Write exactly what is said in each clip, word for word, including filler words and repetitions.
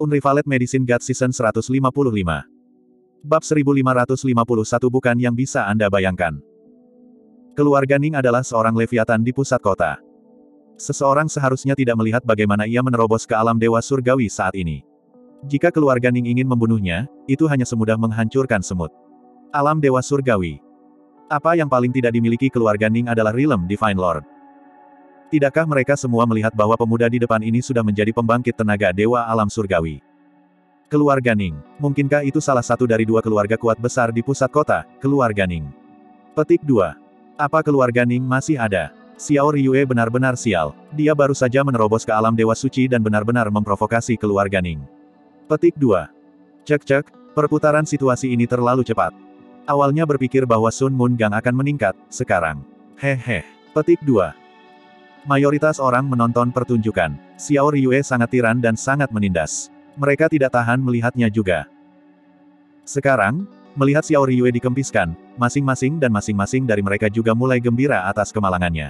Unrivaled Medicine God Season seratus lima puluh lima. Bab seribu lima ratus lima puluh satu bukan yang bisa Anda bayangkan. Keluarga Ning adalah seorang leviatan di pusat kota. Seseorang seharusnya tidak melihat bagaimana ia menerobos ke alam dewa surgawi saat ini. Jika keluarga Ning ingin membunuhnya, itu hanya semudah menghancurkan semut. Alam dewa surgawi. Apa yang paling tidak dimiliki keluarga Ning adalah Realm Divine Lord. Tidakkah mereka semua melihat bahwa pemuda di depan ini sudah menjadi pembangkit tenaga dewa alam surgawi? Keluarga Ning. Mungkinkah itu salah satu dari dua keluarga kuat besar di pusat kota, keluarga Ning? Petik dua. Apa keluarga Ning masih ada? Xiao Ryue benar-benar sial. Dia baru saja menerobos ke alam dewa suci dan benar-benar memprovokasi keluarga Ning. Petik dua. Cek-cek, perputaran situasi ini terlalu cepat. Awalnya berpikir bahwa Sun Moon Gang akan meningkat, sekarang. Hehe. Petik dua. Mayoritas orang menonton pertunjukan. Xiao Ryue sangat tiran dan sangat menindas. Mereka tidak tahan melihatnya juga. Sekarang, melihat Xiao Ryue dikempiskan, masing-masing dan masing-masing dari mereka juga mulai gembira atas kemalangannya.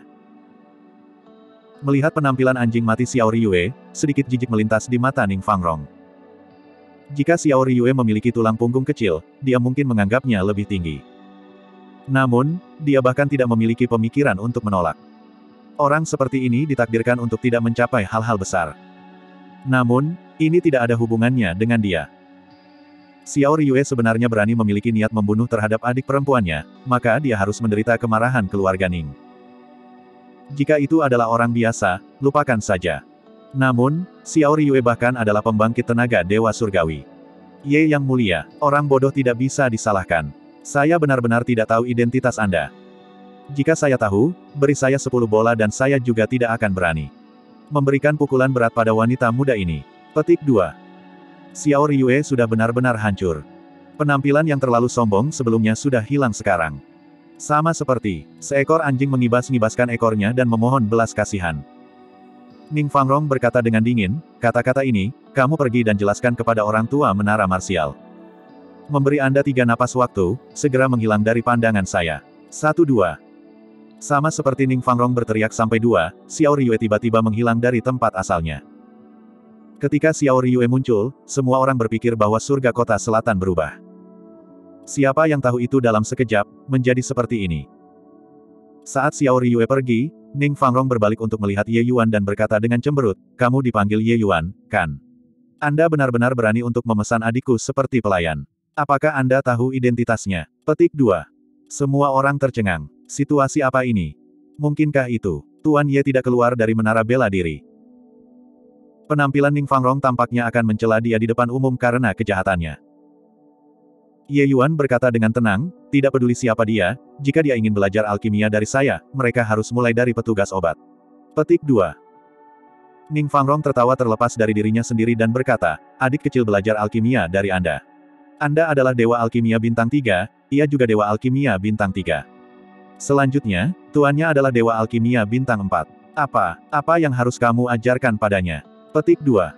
Melihat penampilan anjing mati Xiao Ryue, sedikit jijik melintas di mata Ning Fangrong. Jika Xiao Ryue memiliki tulang punggung kecil, dia mungkin menganggapnya lebih tinggi. Namun, dia bahkan tidak memiliki pemikiran untuk menolak. Orang seperti ini ditakdirkan untuk tidak mencapai hal-hal besar. Namun, ini tidak ada hubungannya dengan dia. Xiao Ryue sebenarnya berani memiliki niat membunuh terhadap adik perempuannya, maka dia harus menderita kemarahan keluarga Ning. Jika itu adalah orang biasa, lupakan saja. Namun, Xiao Ryue bahkan adalah pembangkit tenaga dewa surgawi. Ye yang mulia, orang bodoh tidak bisa disalahkan. Saya benar-benar tidak tahu identitas Anda. Jika saya tahu, beri saya sepuluh bola dan saya juga tidak akan berani memberikan pukulan berat pada wanita muda ini. Petik dua. Xiao Ryue sudah benar-benar hancur. Penampilan yang terlalu sombong sebelumnya sudah hilang sekarang. Sama seperti seekor anjing mengibas-ngibaskan ekornya dan memohon belas kasihan. Ning Fangrong berkata dengan dingin, kata-kata ini, kamu pergi dan jelaskan kepada orang tua menara marsial. Memberi Anda tiga napas waktu, segera menghilang dari pandangan saya. Satu dua. Sama seperti Ning Fangrong berteriak sampai dua, Xiao Ryue tiba-tiba menghilang dari tempat asalnya. Ketika Xiao Ryue muncul, semua orang berpikir bahwa surga kota selatan berubah. Siapa yang tahu itu dalam sekejap, menjadi seperti ini. Saat Xiao Ryue pergi, Ning Fangrong berbalik untuk melihat Ye Yuan dan berkata dengan cemberut, kamu dipanggil Ye Yuan, kan? Anda benar-benar berani untuk memesan adikku seperti pelayan. Apakah Anda tahu identitasnya? Petik dua. Semua orang tercengang. Situasi apa ini? Mungkinkah itu? Tuan Ye tidak keluar dari menara bela diri. Penampilan Ning Fangrong tampaknya akan mencela dia di depan umum karena kejahatannya. Ye Yuan berkata dengan tenang, tidak peduli siapa dia, jika dia ingin belajar alkimia dari saya, mereka harus mulai dari petugas obat. Petik dua. Ning Fangrong tertawa terlepas dari dirinya sendiri dan berkata, adik kecil belajar alkimia dari Anda. Anda adalah dewa alkimia bintang tiga, ia juga dewa alkimia bintang tiga. Selanjutnya, tuannya adalah dewa alkimia bintang empat. Apa, apa yang harus kamu ajarkan padanya? Petik dua.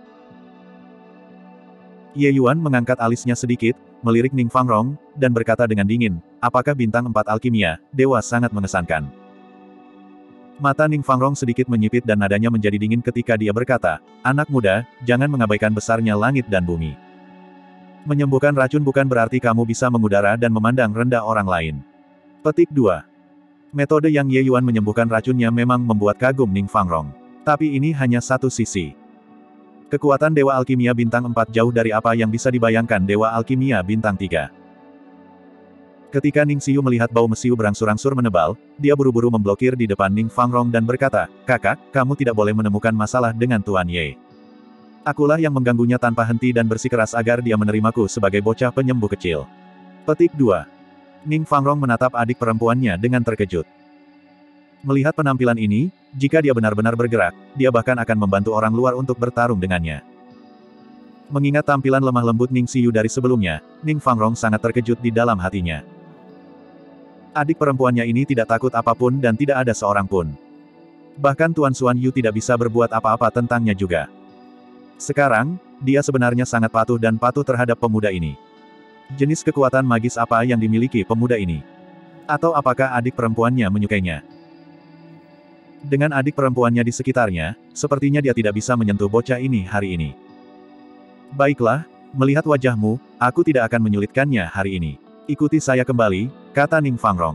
Ye Yuan mengangkat alisnya sedikit, melirik Ning Fangrong, dan berkata dengan dingin, apakah bintang empat alkimia, dewa sangat mengesankan. Mata Ning Fangrong sedikit menyipit dan nadanya menjadi dingin ketika dia berkata, anak muda, jangan mengabaikan besarnya langit dan bumi. Menyembuhkan racun bukan berarti kamu bisa mengudara dan memandang rendah orang lain. Petik dua. Metode yang Ye Yuan menyembuhkan racunnya memang membuat kagum Ning Fangrong. Tapi ini hanya satu sisi. Kekuatan Dewa Alkimia Bintang empat jauh dari apa yang bisa dibayangkan Dewa Alkimia Bintang tiga. Ketika Ning Xiu melihat bau mesiu berangsur-angsur menebal, dia buru-buru memblokir di depan Ning Fangrong dan berkata, kakak, kamu tidak boleh menemukan masalah dengan Tuan Ye. Akulah yang mengganggunya tanpa henti dan bersikeras agar dia menerimaku sebagai bocah penyembuh kecil. Petik dua. Ning Fangrong menatap adik perempuannya dengan terkejut. Melihat penampilan ini, jika dia benar-benar bergerak, dia bahkan akan membantu orang luar untuk bertarung dengannya. Mengingat tampilan lemah lembut Ning Xiu dari sebelumnya, Ning Fangrong sangat terkejut di dalam hatinya. Adik perempuannya ini tidak takut apapun dan tidak ada seorang pun. Bahkan Tuan Xuan Yu tidak bisa berbuat apa-apa tentangnya juga. Sekarang, dia sebenarnya sangat patuh dan patuh terhadap pemuda ini. Jenis kekuatan magis apa yang dimiliki pemuda ini? Atau apakah adik perempuannya menyukainya? Dengan adik perempuannya di sekitarnya, sepertinya dia tidak bisa menyentuh bocah ini hari ini. Baiklah, melihat wajahmu, aku tidak akan menyulitkannya hari ini. Ikuti saya kembali, kata Ning Fangrong.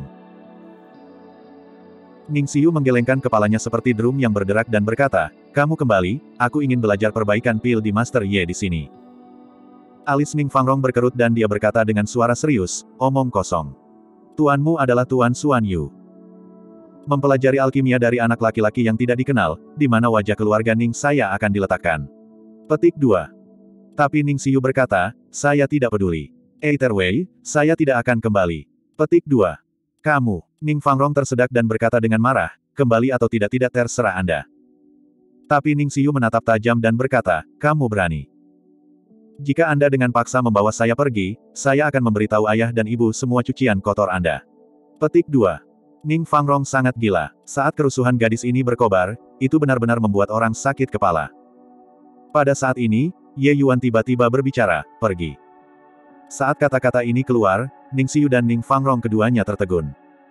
Ning Xiu menggelengkan kepalanya seperti drum yang berderak dan berkata, kamu kembali, aku ingin belajar perbaikan pil di Master Ye di sini. Alis Ning Fangrong berkerut dan dia berkata dengan suara serius, omong kosong. Tuanmu adalah Tuan Xuan Yu. Mempelajari alkimia dari anak laki-laki yang tidak dikenal, di mana wajah keluarga Ning saya akan diletakkan. Petik dua. Tapi Ning Xiu berkata, saya tidak peduli. Either way, saya tidak akan kembali. Petik dua. Kamu, Ning Fangrong tersedak dan berkata dengan marah, kembali atau tidak tidak terserah Anda. Tapi Ning Xiu menatap tajam dan berkata, kamu berani. Jika Anda dengan paksa membawa saya pergi, saya akan memberitahu ayah dan ibu semua cucian kotor Anda. Petik dua. Ning Fangrong sangat gila. Saat kerusuhan gadis ini berkobar, itu benar-benar membuat orang sakit kepala. Pada saat ini, Ye Yuan tiba-tiba berbicara, pergi. Saat kata-kata ini keluar, Ning Xiu dan Ning Fangrong keduanya tertegun.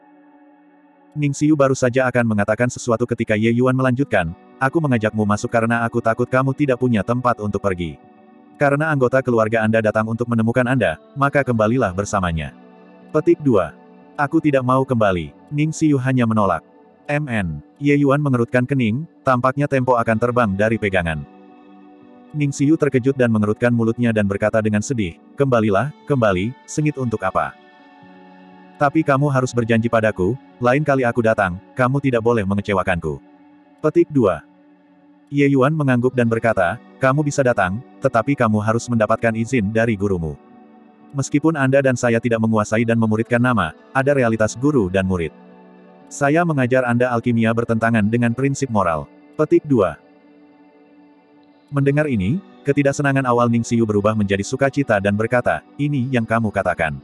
Ning Xiu baru saja akan mengatakan sesuatu ketika Ye Yuan melanjutkan, aku mengajakmu masuk karena aku takut kamu tidak punya tempat untuk pergi. Karena anggota keluarga Anda datang untuk menemukan Anda, maka kembalilah bersamanya. Petik dua. Aku tidak mau kembali. Ning Xiu hanya menolak. M N. Ye Yuan mengerutkan kening, tampaknya tempo akan terbang dari pegangan. Ning Xiu terkejut dan mengerutkan mulutnya dan berkata dengan sedih, kembalilah, kembali, sengit untuk apa? Tapi kamu harus berjanji padaku, lain kali aku datang, kamu tidak boleh mengecewakanku. Petik dua. Ye Yuan mengangguk dan berkata, kamu bisa datang, tetapi kamu harus mendapatkan izin dari gurumu. Meskipun Anda dan saya tidak menguasai dan memuridkan nama, ada realitas guru dan murid. Saya mengajar Anda alkimia bertentangan dengan prinsip moral. Petik dua. Mendengar ini, ketidaksenangan awal Ning Xiu berubah menjadi sukacita dan berkata, ini yang kamu katakan.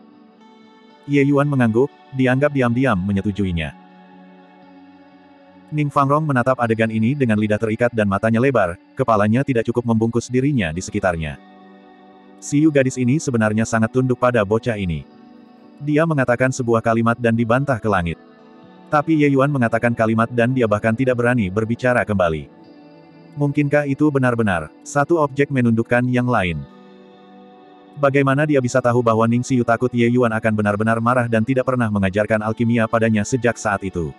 Ye Yuan mengangguk, dianggap diam-diam menyetujuinya. Ning Fangrong menatap adegan ini dengan lidah terikat dan matanya lebar, kepalanya tidak cukup membungkus dirinya di sekitarnya. Xiu gadis ini sebenarnya sangat tunduk pada bocah ini. Dia mengatakan sebuah kalimat dan dibantah ke langit. Tapi Ye Yuan mengatakan kalimat dan dia bahkan tidak berani berbicara kembali. Mungkinkah itu benar-benar satu objek menundukkan yang lain? Bagaimana dia bisa tahu bahwa Ning Xiu takut Ye Yuan akan benar-benar marah dan tidak pernah mengajarkan alkimia padanya sejak saat itu?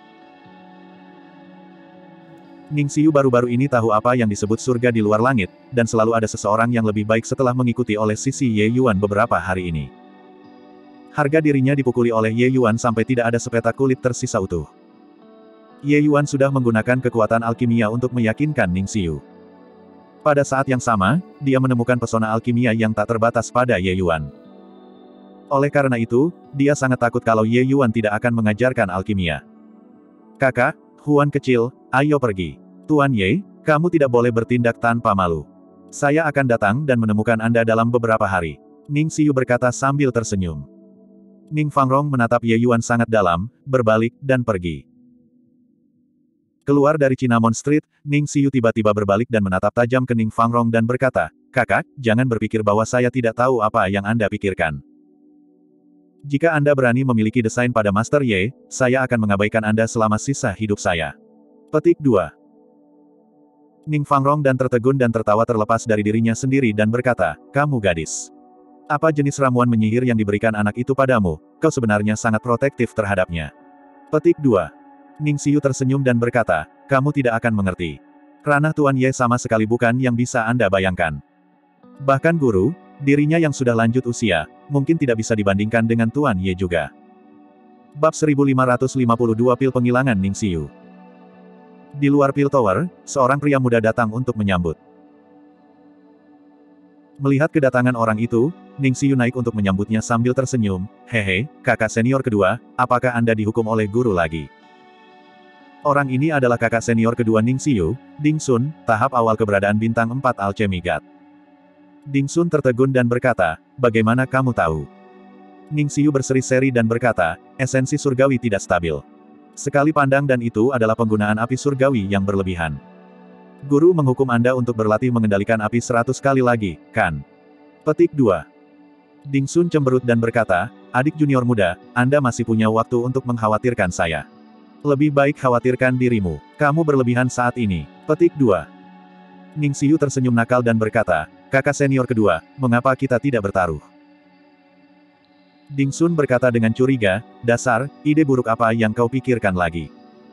Ning Xiu baru-baru ini tahu apa yang disebut surga di luar langit, dan selalu ada seseorang yang lebih baik setelah mengikuti oleh sisi Ye Yuan beberapa hari ini. Harga dirinya dipukuli oleh Ye Yuan sampai tidak ada sepetak kulit tersisa utuh. Ye Yuan sudah menggunakan kekuatan alkimia untuk meyakinkan Ning Xiu. Pada saat yang sama, dia menemukan pesona alkimia yang tak terbatas pada Ye Yuan. Oleh karena itu, dia sangat takut kalau Ye Yuan tidak akan mengajarkan alkimia. Kakak, Huan kecil, ayo pergi. Tuan Ye, kamu tidak boleh bertindak tanpa malu. Saya akan datang dan menemukan Anda dalam beberapa hari. Ning Xiu berkata sambil tersenyum. Ning Fangrong menatap Ye Yuan sangat dalam, berbalik, dan pergi. Keluar dari Cinnamon Street, Ning Xiu tiba-tiba berbalik dan menatap tajam ke Ning Fangrong dan berkata, kakak, jangan berpikir bahwa saya tidak tahu apa yang Anda pikirkan. Jika Anda berani memiliki desain pada Master Ye, saya akan mengabaikan Anda selama sisa hidup saya. Petik dua. Ning Fangrong dan tertegun dan tertawa terlepas dari dirinya sendiri dan berkata, kamu gadis. Apa jenis ramuan menyihir yang diberikan anak itu padamu, kau sebenarnya sangat protektif terhadapnya. Petik dua. Ning Xiu tersenyum dan berkata, kamu tidak akan mengerti. Ranah Tuan Ye sama sekali bukan yang bisa Anda bayangkan. Bahkan guru, dirinya yang sudah lanjut usia, mungkin tidak bisa dibandingkan dengan Tuan Ye juga. Bab seribu lima ratus lima puluh dua Pil Penghilangan Ning Xiu. Di luar Pil Tower, seorang pria muda datang untuk menyambut. Melihat kedatangan orang itu, Ning Xiu naik untuk menyambutnya sambil tersenyum, hehe, kakak senior kedua, apakah Anda dihukum oleh guru lagi? Orang ini adalah kakak senior kedua Ning Xiu, Ding Sun, tahap awal keberadaan bintang empat Alchemy God. Ding Sun tertegun dan berkata, bagaimana kamu tahu? Ning Xiu berseri-seri dan berkata, esensi surgawi tidak stabil. Sekali pandang dan itu adalah penggunaan api surgawi yang berlebihan. Guru menghukum Anda untuk berlatih mengendalikan api seratus kali lagi, kan? Petik dua. Ding Sun cemberut dan berkata, adik junior muda, Anda masih punya waktu untuk mengkhawatirkan saya. Lebih baik khawatirkan dirimu. Kamu berlebihan saat ini. Petik dua. Ning Xiu tersenyum nakal dan berkata, kakak senior kedua, mengapa kita tidak bertaruh? Ding Sun berkata dengan curiga, dasar, ide buruk apa yang kau pikirkan lagi?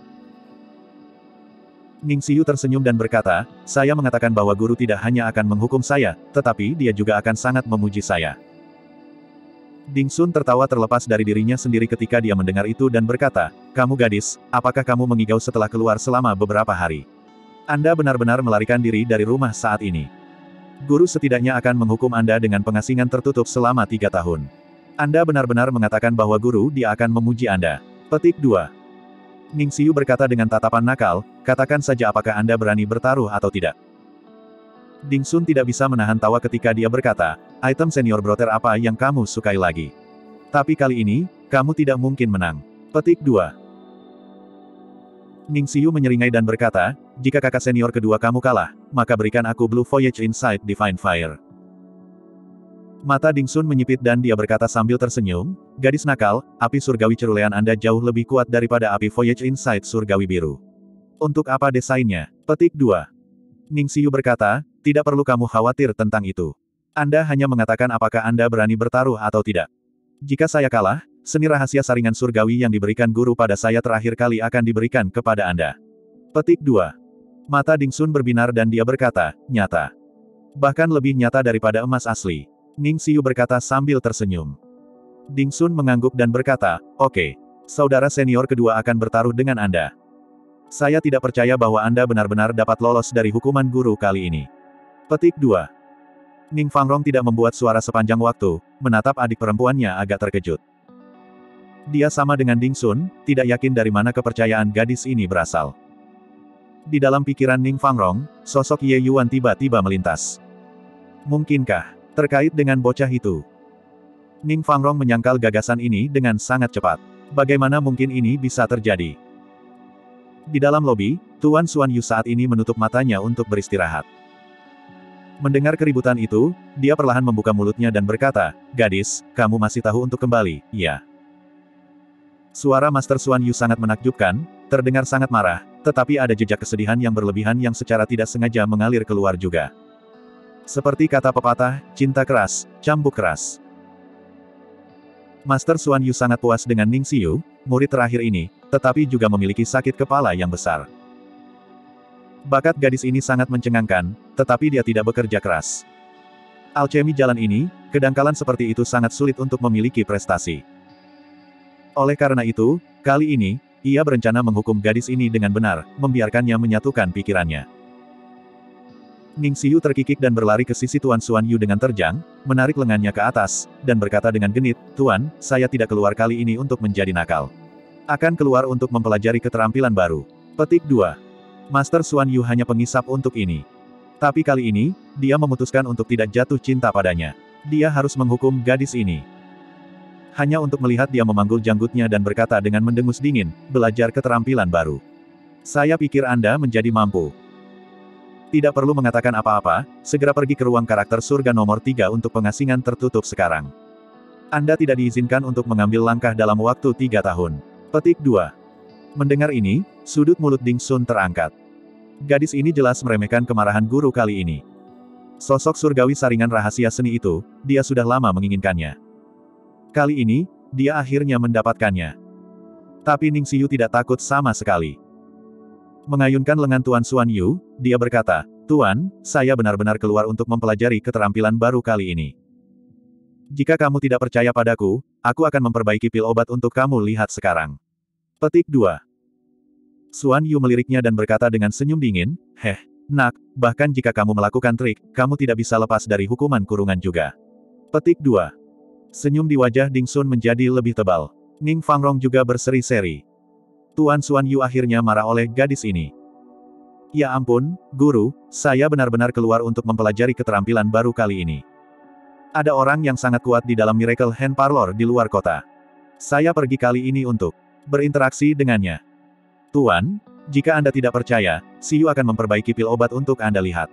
Ning Xiu tersenyum dan berkata, saya mengatakan bahwa guru tidak hanya akan menghukum saya, tetapi dia juga akan sangat memuji saya. Ding Sun tertawa terlepas dari dirinya sendiri ketika dia mendengar itu dan berkata, kamu gadis, apakah kamu mengigau setelah keluar selama beberapa hari? Anda benar-benar melarikan diri dari rumah saat ini. Guru setidaknya akan menghukum Anda dengan pengasingan tertutup selama tiga tahun. Anda benar-benar mengatakan bahwa guru dia akan memuji Anda. Petik dua. Ning Xiu berkata dengan tatapan nakal, katakan saja apakah Anda berani bertaruh atau tidak. Ding Sun tidak bisa menahan tawa ketika dia berkata, item senior brother apa yang kamu sukai lagi? Tapi kali ini, kamu tidak mungkin menang. Petik dua. Ning Xiu menyeringai dan berkata, jika kakak senior kedua kamu kalah, maka berikan aku Blue Voyage Inside Divine Fire. Mata Ding Sun menyipit dan dia berkata sambil tersenyum, gadis nakal, api surgawi cerulean Anda jauh lebih kuat daripada api Voyage Inside surgawi biru. Untuk apa desainnya? Petik dua. Ning Xiu berkata, tidak perlu kamu khawatir tentang itu. Anda hanya mengatakan apakah Anda berani bertaruh atau tidak. Jika saya kalah, seni rahasia saringan surgawi yang diberikan guru pada saya terakhir kali akan diberikan kepada Anda. Petik dua. Mata Ding Sun berbinar dan dia berkata, nyata. Bahkan lebih nyata daripada emas asli. Ning Xiu berkata sambil tersenyum. Ding Sun mengangguk dan berkata, oke. Saudara senior kedua akan bertaruh dengan Anda. Saya tidak percaya bahwa Anda benar-benar dapat lolos dari hukuman guru kali ini. Petik dua. Ning Fangrong tidak membuat suara sepanjang waktu, menatap adik perempuannya agak terkejut. Dia sama dengan Ding Sun, tidak yakin dari mana kepercayaan gadis ini berasal. Di dalam pikiran Ning Fangrong, sosok Ye Yuan tiba-tiba melintas. Mungkinkah, terkait dengan bocah itu? Ning Fangrong menyangkal gagasan ini dengan sangat cepat. Bagaimana mungkin ini bisa terjadi? Di dalam lobi, Tuan Xuan Yu saat ini menutup matanya untuk beristirahat. Mendengar keributan itu, dia perlahan membuka mulutnya dan berkata, gadis, kamu masih tahu untuk kembali, ya? Suara Master Xuan Yu sangat menakjubkan, terdengar sangat marah, tetapi ada jejak kesedihan yang berlebihan yang secara tidak sengaja mengalir keluar juga. Seperti kata pepatah, cinta keras, cambuk keras. Master Xuan Yu sangat puas dengan Ning Xiu, murid terakhir ini, tetapi juga memiliki sakit kepala yang besar. Bakat gadis ini sangat mencengangkan, tetapi dia tidak bekerja keras. Alchemi jalan ini, kedangkalan seperti itu sangat sulit untuk memiliki prestasi. Oleh karena itu, kali ini, ia berencana menghukum gadis ini dengan benar, membiarkannya menyatukan pikirannya. Ning Xiu terkikik dan berlari ke sisi Tuan Xuan Yu dengan terjang, menarik lengannya ke atas, dan berkata dengan genit, Tuan, saya tidak keluar kali ini untuk menjadi nakal. Akan keluar untuk mempelajari keterampilan baru. Petik dua. Master Xuan Yu hanya pengisap untuk ini. Tapi kali ini, dia memutuskan untuk tidak jatuh cinta padanya. Dia harus menghukum gadis ini. Hanya untuk melihat dia memanggul janggutnya dan berkata dengan mendengus dingin, belajar keterampilan baru. Saya pikir Anda menjadi mampu. Tidak perlu mengatakan apa-apa, segera pergi ke ruang karakter surga nomor tiga untuk pengasingan tertutup sekarang. Anda tidak diizinkan untuk mengambil langkah dalam waktu tiga tahun. Petik dua. Mendengar ini, sudut mulut Ding Sun terangkat. Gadis ini jelas meremehkan kemarahan guru kali ini. Sosok surgawi saringan rahasia seni itu, dia sudah lama menginginkannya. Kali ini, dia akhirnya mendapatkannya. Tapi Ning Xiu tidak takut sama sekali. Mengayunkan lengan Tuan Xuan Yu, dia berkata, Tuan, saya benar-benar keluar untuk mempelajari keterampilan baru kali ini. Jika kamu tidak percaya padaku, aku akan memperbaiki pil obat untuk kamu lihat sekarang. Petik dua. Xuan Yu meliriknya dan berkata dengan senyum dingin, heh, nak, bahkan jika kamu melakukan trik, kamu tidak bisa lepas dari hukuman kurungan juga. Petik dua. Senyum di wajah Ding Sun menjadi lebih tebal. Ning Fangrong juga berseri-seri. Tuan Xuan Yu akhirnya marah oleh gadis ini. Ya ampun, guru, saya benar-benar keluar untuk mempelajari keterampilan baru kali ini. Ada orang yang sangat kuat di dalam Miracle Hand Parlor di luar kota. Saya pergi kali ini untuk berinteraksi dengannya. Tuan, jika Anda tidak percaya, Xiu akan memperbaiki pil obat untuk Anda lihat.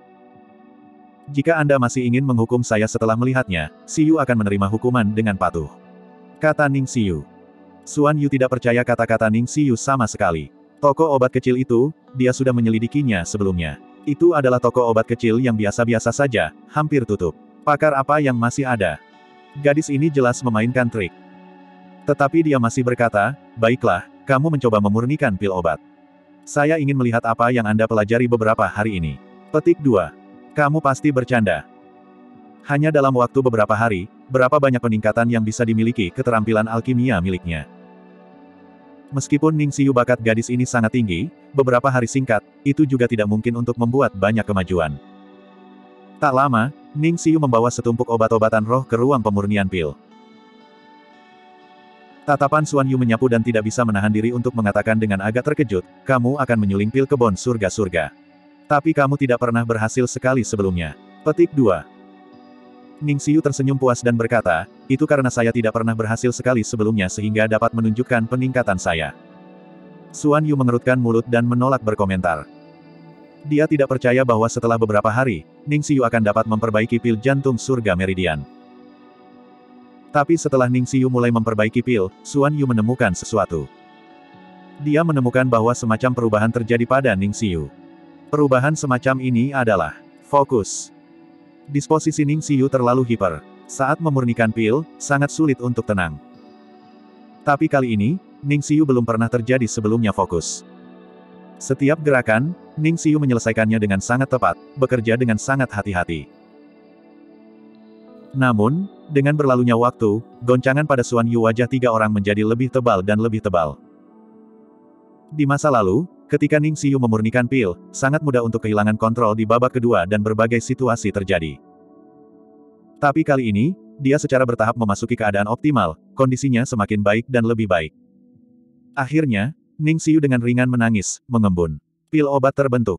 Jika Anda masih ingin menghukum saya setelah melihatnya, Xiu akan menerima hukuman dengan patuh. Kata Ning Xiu. Xuan Yu tidak percaya kata-kata Ning Xiu sama sekali. Toko obat kecil itu, dia sudah menyelidikinya sebelumnya. Itu adalah toko obat kecil yang biasa-biasa saja, hampir tutup. Pakar apa yang masih ada? Gadis ini jelas memainkan trik. Tetapi dia masih berkata, baiklah, kamu mencoba memurnikan pil obat. Saya ingin melihat apa yang Anda pelajari beberapa hari ini. Petik dua. Kamu pasti bercanda. Hanya dalam waktu beberapa hari, berapa banyak peningkatan yang bisa dimiliki keterampilan alkimia miliknya. Meskipun Ning Xiu bakat gadis ini sangat tinggi, beberapa hari singkat, itu juga tidak mungkin untuk membuat banyak kemajuan. Tak lama, Ning Xiu membawa setumpuk obat-obatan roh ke ruang pemurnian pil. Tatapan Xuan Yu menyapu dan tidak bisa menahan diri untuk mengatakan dengan agak terkejut, kamu akan menyuling pil kebon surga-surga. Tapi kamu tidak pernah berhasil sekali sebelumnya. Petik dua. Ning Xiu tersenyum puas dan berkata, itu karena saya tidak pernah berhasil sekali sebelumnya sehingga dapat menunjukkan peningkatan saya. Xuan Yu mengerutkan mulut dan menolak berkomentar. Dia tidak percaya bahwa setelah beberapa hari, Ning Xiu akan dapat memperbaiki pil jantung surga meridian. Tapi setelah Ning Xiu mulai memperbaiki pil, Xuan Yu menemukan sesuatu. Dia menemukan bahwa semacam perubahan terjadi pada Ning Xiu. Perubahan semacam ini adalah fokus. Disposisi Ning Xiu terlalu hiper. Saat memurnikan pil, sangat sulit untuk tenang. Tapi kali ini, Ning Xiu belum pernah terjadi sebelumnya fokus. Setiap gerakan, Ning Xiu menyelesaikannya dengan sangat tepat, bekerja dengan sangat hati-hati. Namun, dengan berlalunya waktu, goncangan pada Xuan Yu wajah tiga orang menjadi lebih tebal dan lebih tebal. Di masa lalu, ketika Ning Xiu memurnikan pil, sangat mudah untuk kehilangan kontrol di babak kedua dan berbagai situasi terjadi. Tapi kali ini, dia secara bertahap memasuki keadaan optimal, kondisinya semakin baik dan lebih baik. Akhirnya, Ning Xiu dengan ringan menangis, mengembun. Pil obat terbentuk.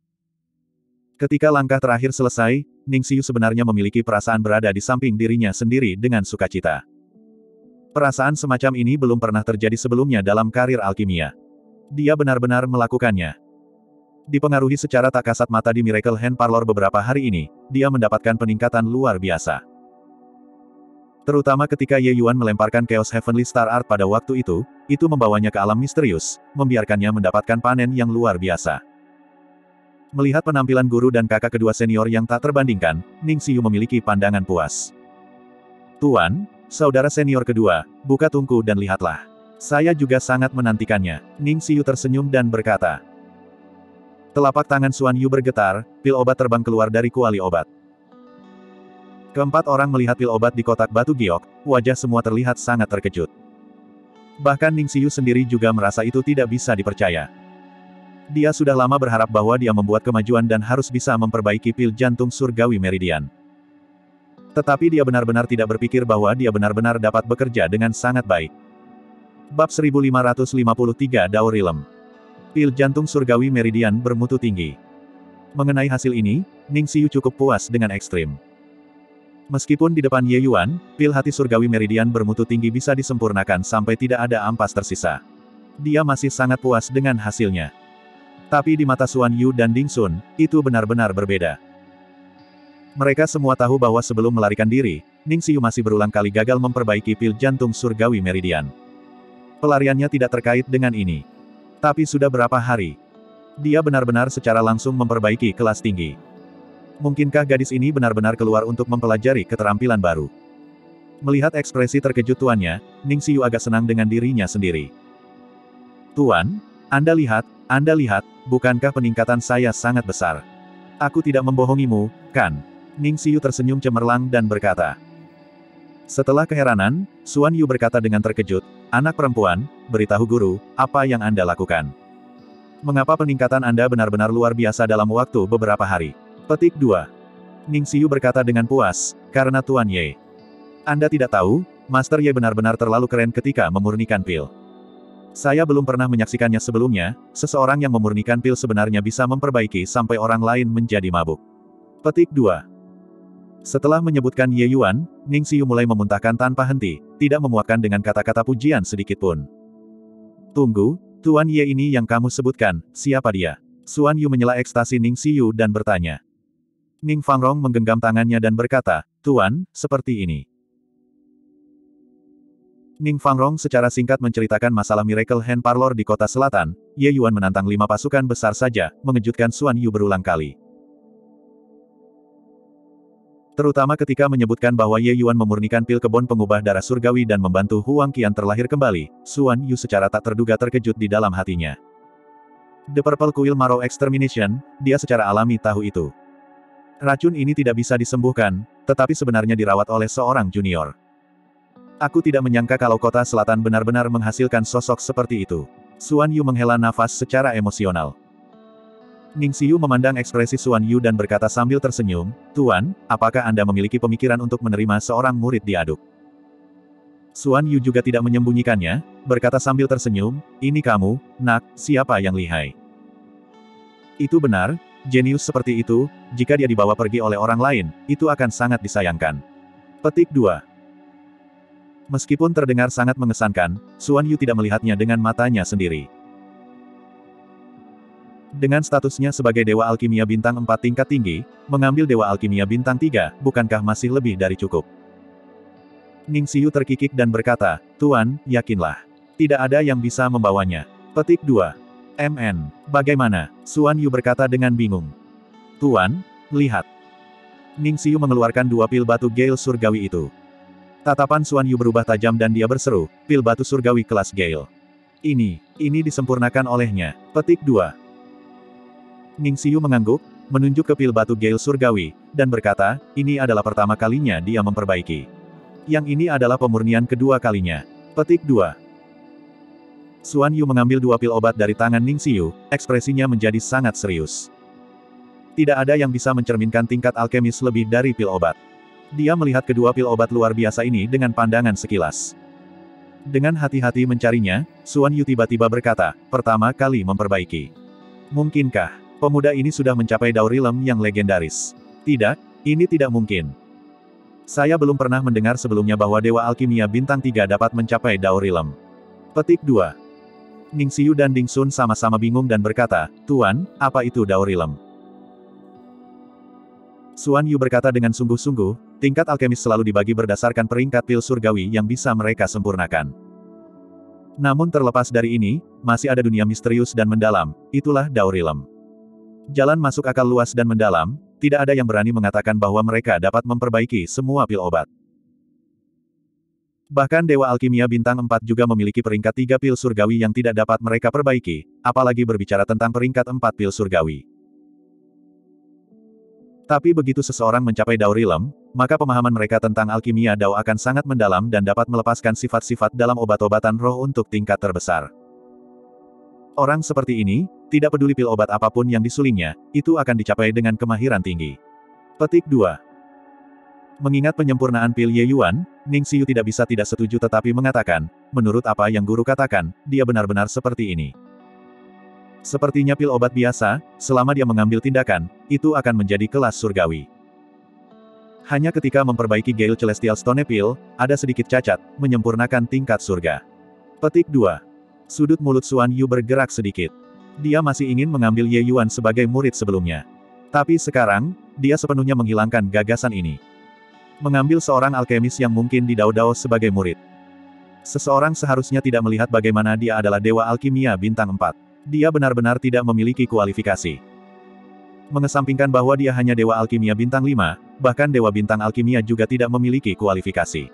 Ketika langkah terakhir selesai, Ning Xiu sebenarnya memiliki perasaan berada di samping dirinya sendiri dengan sukacita. Perasaan semacam ini belum pernah terjadi sebelumnya dalam karir alkimia. Dia benar-benar melakukannya. Dipengaruhi secara tak kasat mata di Miracle Hand Parlor beberapa hari ini, dia mendapatkan peningkatan luar biasa. Terutama ketika Ye Yuan melemparkan Chaos Heavenly Star Art pada waktu itu, itu membawanya ke alam misterius, membiarkannya mendapatkan panen yang luar biasa. Melihat penampilan guru dan kakak kedua senior yang tak terbandingkan, Ning Xiu memiliki pandangan puas. Tuan, saudara senior kedua, buka tungku dan lihatlah. Saya juga sangat menantikannya. Ning Xiu tersenyum dan berkata. Telapak tangan Xuan Yu bergetar, pil obat terbang keluar dari kuali obat. Keempat orang melihat pil obat di kotak batu giok, wajah semua terlihat sangat terkejut. Bahkan Ning Xiu sendiri juga merasa itu tidak bisa dipercaya. Dia sudah lama berharap bahwa dia membuat kemajuan dan harus bisa memperbaiki pil jantung surgawi meridian. Tetapi dia benar-benar tidak berpikir bahwa dia benar-benar dapat bekerja dengan sangat baik. Bab seribu lima ratus lima puluh tiga Dao Rilem. Pil jantung surgawi meridian bermutu tinggi. Mengenai hasil ini, Ning Xiu cukup puas dengan ekstrim. Meskipun di depan Ye Yuan, pil hati surgawi meridian bermutu tinggi bisa disempurnakan sampai tidak ada ampas tersisa. Dia masih sangat puas dengan hasilnya. Tapi di mata Xuan Yu dan Ding Sun, itu benar-benar berbeda. Mereka semua tahu bahwa sebelum melarikan diri, Ning Xiu masih berulang kali gagal memperbaiki pil jantung surgawi meridian. Pelariannya tidak terkait dengan ini. Tapi sudah berapa hari? Dia benar-benar secara langsung memperbaiki kelas tinggi. Mungkinkah gadis ini benar-benar keluar untuk mempelajari keterampilan baru? Melihat ekspresi terkejut tuannya, Ning Xiu agak senang dengan dirinya sendiri. Tuan, Anda lihat, Anda lihat, bukankah peningkatan saya sangat besar? Aku tidak membohongimu, kan? Ning Xiu tersenyum cemerlang dan berkata. Setelah keheranan, Xuan Yu berkata dengan terkejut, anak perempuan, beritahu guru, apa yang Anda lakukan? Mengapa peningkatan Anda benar-benar luar biasa dalam waktu beberapa hari? Petik dua. Ning Xiu berkata dengan puas, karena Tuan Ye. Anda tidak tahu, Master Ye benar-benar terlalu keren ketika memurnikan pil. Saya belum pernah menyaksikannya sebelumnya, seseorang yang memurnikan pil sebenarnya bisa memperbaiki sampai orang lain menjadi mabuk. Petik dua. Setelah menyebutkan Ye Yuan, Ning Xiu mulai memuntahkan tanpa henti, tidak memuakkan dengan kata-kata pujian sedikitpun. Tunggu, Tuan Ye ini yang kamu sebutkan, siapa dia? Xuan Yu menyela ekstasi Ning Xiu dan bertanya. Ning Fangrong menggenggam tangannya dan berkata, Tuan, seperti ini. Ning Fangrong secara singkat menceritakan masalah Miracle Hand Parlor di kota selatan. Ye Yuan menantang lima pasukan besar saja, mengejutkan Xuan Yu berulang kali. Terutama ketika menyebutkan bahwa Ye Yuan memurnikan pil kebon pengubah darah surgawi dan membantu Huang Qian terlahir kembali, Xuan Yu secara tak terduga terkejut di dalam hatinya. The Purple Quill Marrow Extermination, dia secara alami tahu itu. Racun ini tidak bisa disembuhkan, tetapi sebenarnya dirawat oleh seorang junior. Aku tidak menyangka kalau kota selatan benar-benar menghasilkan sosok seperti itu. Xuan Yu menghela nafas secara emosional. Ning Xiu memandang ekspresi Xuan Yu dan berkata sambil tersenyum, "Tuan, apakah Anda memiliki pemikiran untuk menerima seorang murid diaduk?" Xuan Yu juga tidak menyembunyikannya, berkata sambil tersenyum, "Ini kamu, nak, siapa yang lihai?" Itu benar, jenius seperti itu, jika dia dibawa pergi oleh orang lain, itu akan sangat disayangkan. Petik dua. Meskipun terdengar sangat mengesankan, Xuan Yu tidak melihatnya dengan matanya sendiri. Dengan statusnya sebagai Dewa Alkimia Bintang empat tingkat tinggi, mengambil Dewa Alkimia Bintang tiga, bukankah masih lebih dari cukup? Ning Xiu terkikik dan berkata, "Tuan, yakinlah. Tidak ada yang bisa membawanya." Petik dua. M N. Bagaimana? Xuan Yu berkata dengan bingung. "Tuan, lihat." Ning Xiu mengeluarkan dua pil batu Gale surgawi itu. Tatapan Xuan Yu berubah tajam dan dia berseru, "Pil batu surgawi kelas Gale. Ini, ini disempurnakan olehnya." Petik dua. Ning Xiu mengangguk, menunjuk ke pil batu Gale surgawi, dan berkata, "Ini adalah pertama kalinya dia memperbaiki. Yang ini adalah pemurnian kedua kalinya." Petik dua. Xuan Yu mengambil dua pil obat dari tangan Ning Xiu, ekspresinya menjadi sangat serius. Tidak ada yang bisa mencerminkan tingkat alkemis lebih dari pil obat. Dia melihat kedua pil obat luar biasa ini dengan pandangan sekilas. Dengan hati-hati mencarinya, Xuan Yu tiba-tiba berkata, "Pertama kali memperbaiki. Mungkinkah pemuda ini sudah mencapai Daurilem yang legendaris?" "Tidak, ini tidak mungkin. Saya belum pernah mendengar sebelumnya bahwa Dewa Alkimia Bintang tiga dapat mencapai Daurilem." Petik dua. Ning Xiu dan Ding Sun sama-sama bingung dan berkata, "Tuan, apa itu Daurilem?" Xuan Yu berkata dengan sungguh-sungguh, tingkat alkemis selalu dibagi berdasarkan peringkat pil surgawi yang bisa mereka sempurnakan. Namun terlepas dari ini, masih ada dunia misterius dan mendalam, itulah Daurilem. Jalan masuk akal luas dan mendalam, tidak ada yang berani mengatakan bahwa mereka dapat memperbaiki semua pil obat. Bahkan Dewa Alkimia Bintang empat juga memiliki peringkat tiga pil surgawi yang tidak dapat mereka perbaiki, apalagi berbicara tentang peringkat empat pil surgawi. Tapi begitu seseorang mencapai Daurilem, maka pemahaman mereka tentang alkimia Dao akan sangat mendalam dan dapat melepaskan sifat-sifat dalam obat-obatan roh untuk tingkat terbesar. Orang seperti ini, tidak peduli pil obat apapun yang disulingnya, itu akan dicapai dengan kemahiran tinggi. Petik dua. Mengingat penyempurnaan pil Ye Yuan, Ning Xiu tidak bisa tidak setuju tetapi mengatakan, menurut apa yang guru katakan, dia benar-benar seperti ini. Sepertinya pil obat biasa, selama dia mengambil tindakan, itu akan menjadi kelas surgawi. Hanya ketika memperbaiki Gale Celestial Stone Pill, ada sedikit cacat, menyempurnakan tingkat surga. Petik dua. Sudut mulut Xuan Yu bergerak sedikit. Dia masih ingin mengambil Ye Yuan sebagai murid sebelumnya. Tapi sekarang, dia sepenuhnya menghilangkan gagasan ini. Mengambil seorang alkemis yang mungkin di Dao Dao sebagai murid. Seseorang seharusnya tidak melihat bagaimana dia adalah Dewa Alkimia Bintang empat. Dia benar-benar tidak memiliki kualifikasi. Mengesampingkan bahwa dia hanya Dewa Alkimia Bintang lima, bahkan Dewa Bintang Alkimia juga tidak memiliki kualifikasi.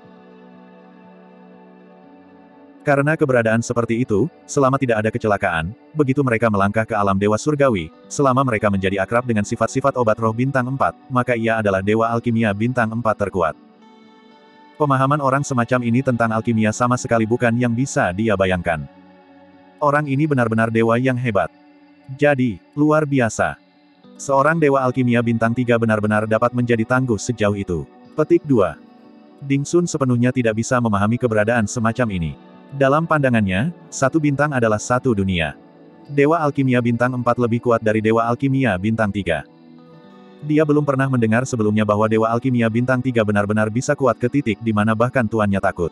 Karena keberadaan seperti itu, selama tidak ada kecelakaan, begitu mereka melangkah ke alam Dewa Surgawi, selama mereka menjadi akrab dengan sifat-sifat obat roh Bintang empat, maka ia adalah Dewa Alkimia Bintang empat terkuat. Pemahaman orang semacam ini tentang alkimia sama sekali bukan yang bisa dia bayangkan. Orang ini benar-benar dewa yang hebat. Jadi, luar biasa. Seorang Dewa Alkimia Bintang tiga benar-benar dapat menjadi tangguh sejauh itu. Petik dua. Ding Sun sepenuhnya tidak bisa memahami keberadaan semacam ini. Dalam pandangannya, satu bintang adalah satu dunia. Dewa Alkimia Bintang empat lebih kuat dari Dewa Alkimia Bintang tiga. Dia belum pernah mendengar sebelumnya bahwa Dewa Alkimia Bintang tiga benar-benar bisa kuat ke titik di mana bahkan tuannya takut.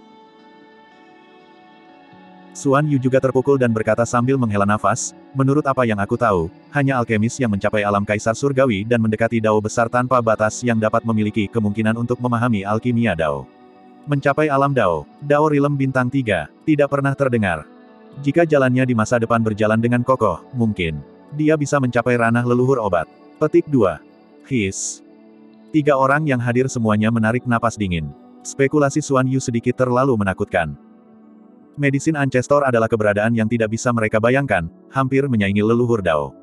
Xuan Yu juga terpukul dan berkata sambil menghela nafas, menurut apa yang aku tahu, hanya alkemis yang mencapai alam Kaisar Surgawi dan mendekati Dao besar tanpa batas yang dapat memiliki kemungkinan untuk memahami alkimia Dao. Mencapai alam Dao, Dao Realm bintang tiga, tidak pernah terdengar. Jika jalannya di masa depan berjalan dengan kokoh, mungkin dia bisa mencapai ranah leluhur obat. Petik dua. His. Tiga orang yang hadir semuanya menarik napas dingin. Spekulasi Xuan Yu sedikit terlalu menakutkan. Medisin Ancestor adalah keberadaan yang tidak bisa mereka bayangkan, hampir menyaingi leluhur Dao.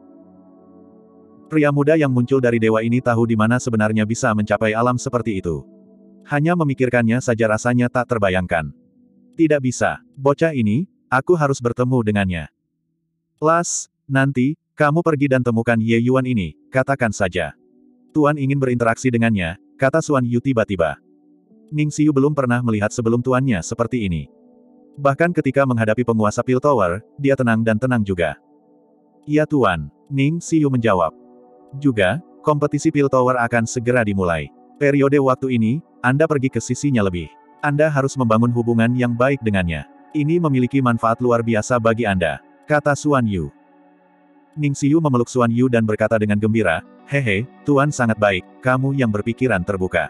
Pria muda yang muncul dari dewa ini tahu di mana sebenarnya bisa mencapai alam seperti itu. Hanya memikirkannya saja rasanya tak terbayangkan. Tidak bisa, bocah ini, aku harus bertemu dengannya. Las, nanti, kamu pergi dan temukan Ye Yuan ini, katakan saja. Tuan ingin berinteraksi dengannya, kata Xuan Yu tiba-tiba. Ning Xiu belum pernah melihat sebelum tuannya seperti ini. Bahkan ketika menghadapi penguasa Piltover, dia tenang dan tenang juga. Ya tuan, Ning Xiu menjawab. Juga, kompetisi Piltover akan segera dimulai. Periode waktu ini, Anda pergi ke sisinya lebih. Anda harus membangun hubungan yang baik dengannya. Ini memiliki manfaat luar biasa bagi Anda, kata Xuan Yu. Ning Xiu memeluk Xuan Yu dan berkata dengan gembira, hehe, tuan sangat baik, kamu yang berpikiran terbuka.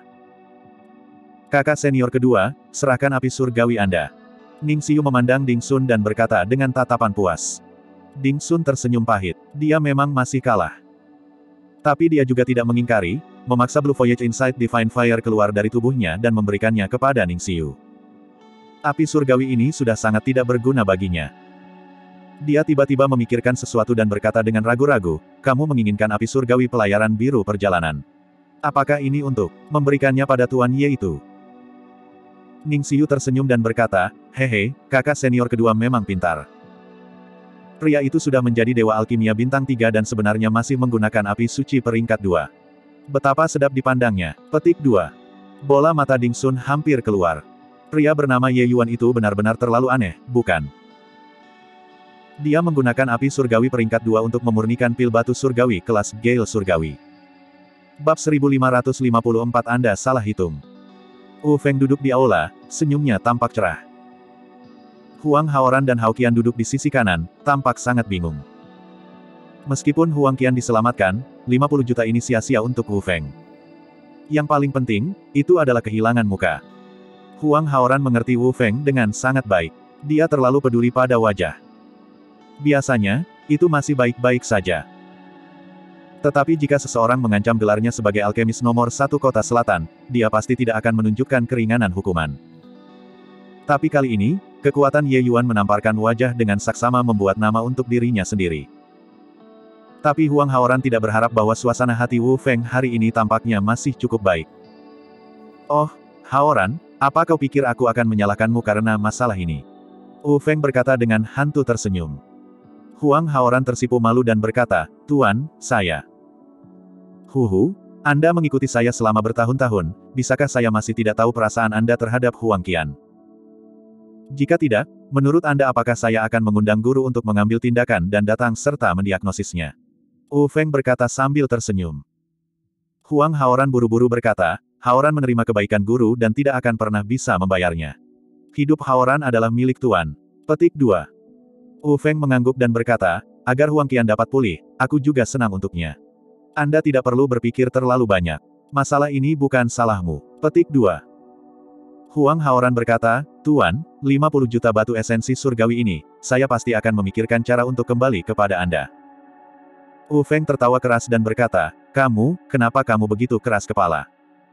Kakak senior kedua, serahkan api surgawi Anda. Ning Xiu memandang Ding Sun dan berkata dengan tatapan puas. Ding Sun tersenyum pahit, dia memang masih kalah. Tapi dia juga tidak mengingkari, memaksa Blue Voyage Insight Divine Fire keluar dari tubuhnya dan memberikannya kepada Ning Xiu. Api surgawi ini sudah sangat tidak berguna baginya. Dia tiba-tiba memikirkan sesuatu dan berkata dengan ragu-ragu, kamu menginginkan api surgawi pelayaran biru perjalanan. Apakah ini untuk memberikannya pada Tuan Ye itu? Ning Xiu tersenyum dan berkata, hehe, kakak senior kedua memang pintar. Pria itu sudah menjadi dewa alkimia bintang tiga dan sebenarnya masih menggunakan api suci peringkat dua. Betapa sedap dipandangnya. Petik dua. Bola mata Ding Sun hampir keluar. Pria bernama Ye Yuan itu benar-benar terlalu aneh, bukan? Dia menggunakan api surgawi peringkat dua untuk memurnikan pil batu surgawi kelas Gale surgawi. Bab seribu lima ratus lima puluh empat Anda salah hitung. Wu Feng duduk di aula, senyumnya tampak cerah. Huang Haoran dan Hao Qian duduk di sisi kanan, tampak sangat bingung. Meskipun Huang Qian diselamatkan, lima puluh juta ini sia-sia untuk Wu Feng. Yang paling penting, itu adalah kehilangan muka. Huang Haoran mengerti Wu Feng dengan sangat baik. Dia terlalu peduli pada wajah. Biasanya, itu masih baik-baik saja. Tetapi jika seseorang mengancam gelarnya sebagai alkemis nomor satu kota selatan, dia pasti tidak akan menunjukkan keringanan hukuman. Tapi kali ini, kekuatan Ye Yuan menamparkan wajah dengan saksama membuat nama untuk dirinya sendiri. Tapi Huang Haoran tidak berharap bahwa suasana hati Wu Feng hari ini tampaknya masih cukup baik. Oh, Haoran, apa kau pikir aku akan menyalahkanmu karena masalah ini? Wu Feng berkata dengan hantu tersenyum. Huang Haoran tersipu malu dan berkata, Tuan, saya. Huhu, Anda mengikuti saya selama bertahun-tahun, bisakah saya masih tidak tahu perasaan Anda terhadap Huang Qian? Jika tidak, menurut Anda apakah saya akan mengundang guru untuk mengambil tindakan dan datang serta mendiagnosisnya? Wu Feng berkata sambil tersenyum. Huang Haoran buru-buru berkata, Haoran menerima kebaikan guru dan tidak akan pernah bisa membayarnya. Hidup Haoran adalah milik Tuan. Petik dua. Wu Feng mengangguk dan berkata, agar Huang Qian dapat pulih, aku juga senang untuknya. Anda tidak perlu berpikir terlalu banyak. Masalah ini bukan salahmu. Petik dua. Huang Haoran berkata, Tuan, lima puluh juta batu esensi surgawi ini, saya pasti akan memikirkan cara untuk kembali kepada Anda. Wu Feng tertawa keras dan berkata, kamu, kenapa kamu begitu keras kepala?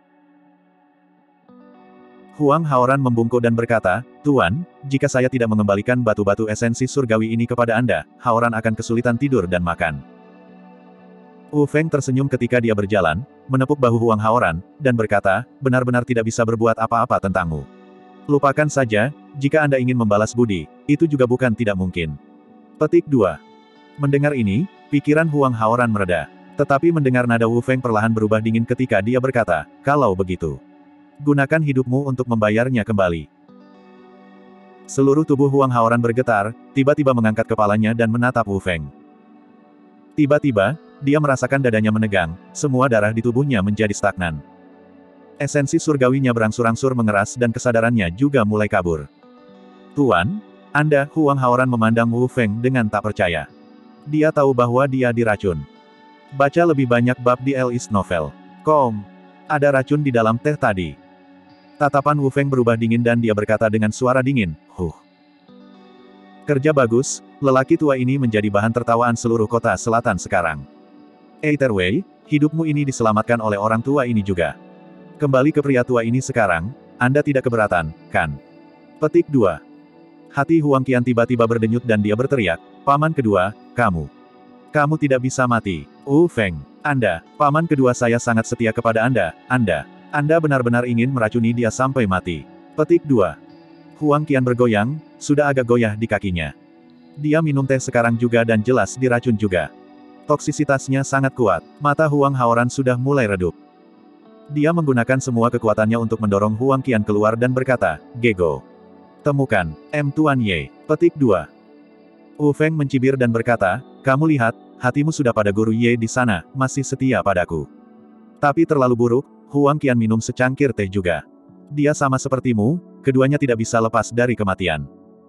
Huang Haoran membungkuk dan berkata, Tuan, jika saya tidak mengembalikan batu-batu esensi surgawi ini kepada Anda, Haoran akan kesulitan tidur dan makan. Wu Feng tersenyum ketika dia berjalan, menepuk bahu Huang Haoran, dan berkata, benar-benar tidak bisa berbuat apa-apa tentangmu. Lupakan saja, jika Anda ingin membalas budi, itu juga bukan tidak mungkin. Petik dua. Mendengar ini, pikiran Huang Haoran mereda. Tetapi mendengar nada Wu Feng perlahan berubah dingin ketika dia berkata, kalau begitu, gunakan hidupmu untuk membayarnya kembali. Seluruh tubuh Huang Haoran bergetar, tiba-tiba mengangkat kepalanya dan menatap Wu Feng. Tiba-tiba, dia merasakan dadanya menegang, semua darah di tubuhnya menjadi stagnan. Esensi surgawinya berangsur-angsur mengeras dan kesadarannya juga mulai kabur. Tuan, Anda, Huang Haoran memandang Wu Feng dengan tak percaya. Dia tahu bahwa dia diracun. Baca lebih banyak bab di L East Novel. Kom. Ada racun di dalam teh tadi. Tatapan Wu Feng berubah dingin dan dia berkata dengan suara dingin, huh. Kerja bagus, lelaki tua ini menjadi bahan tertawaan seluruh kota selatan sekarang. Eiter Wei, hidupmu ini diselamatkan oleh orang tua ini juga. Kembali ke pria tua ini sekarang, Anda tidak keberatan, kan? Petik dua. Hati Huang Qian tiba-tiba berdenyut dan dia berteriak, Paman kedua, kamu. Kamu tidak bisa mati. Wu Feng, Anda, paman kedua saya sangat setia kepada Anda, Anda. Anda benar-benar ingin meracuni dia sampai mati. Petik dua. Huang Qian bergoyang, sudah agak goyah di kakinya. Dia minum teh sekarang juga dan jelas diracun juga. Toksisitasnya sangat kuat. Mata Huang Haoran sudah mulai redup. Dia menggunakan semua kekuatannya untuk mendorong Huang Qian keluar dan berkata, Gego. Temukan, M Tuan Ye. Petik dua. Wu Feng mencibir dan berkata, kamu lihat, hatimu sudah pada guru Ye di sana, masih setia padaku. Tapi terlalu buruk, Huang Qian minum secangkir teh juga. Dia sama sepertimu, keduanya tidak bisa lepas dari kematian.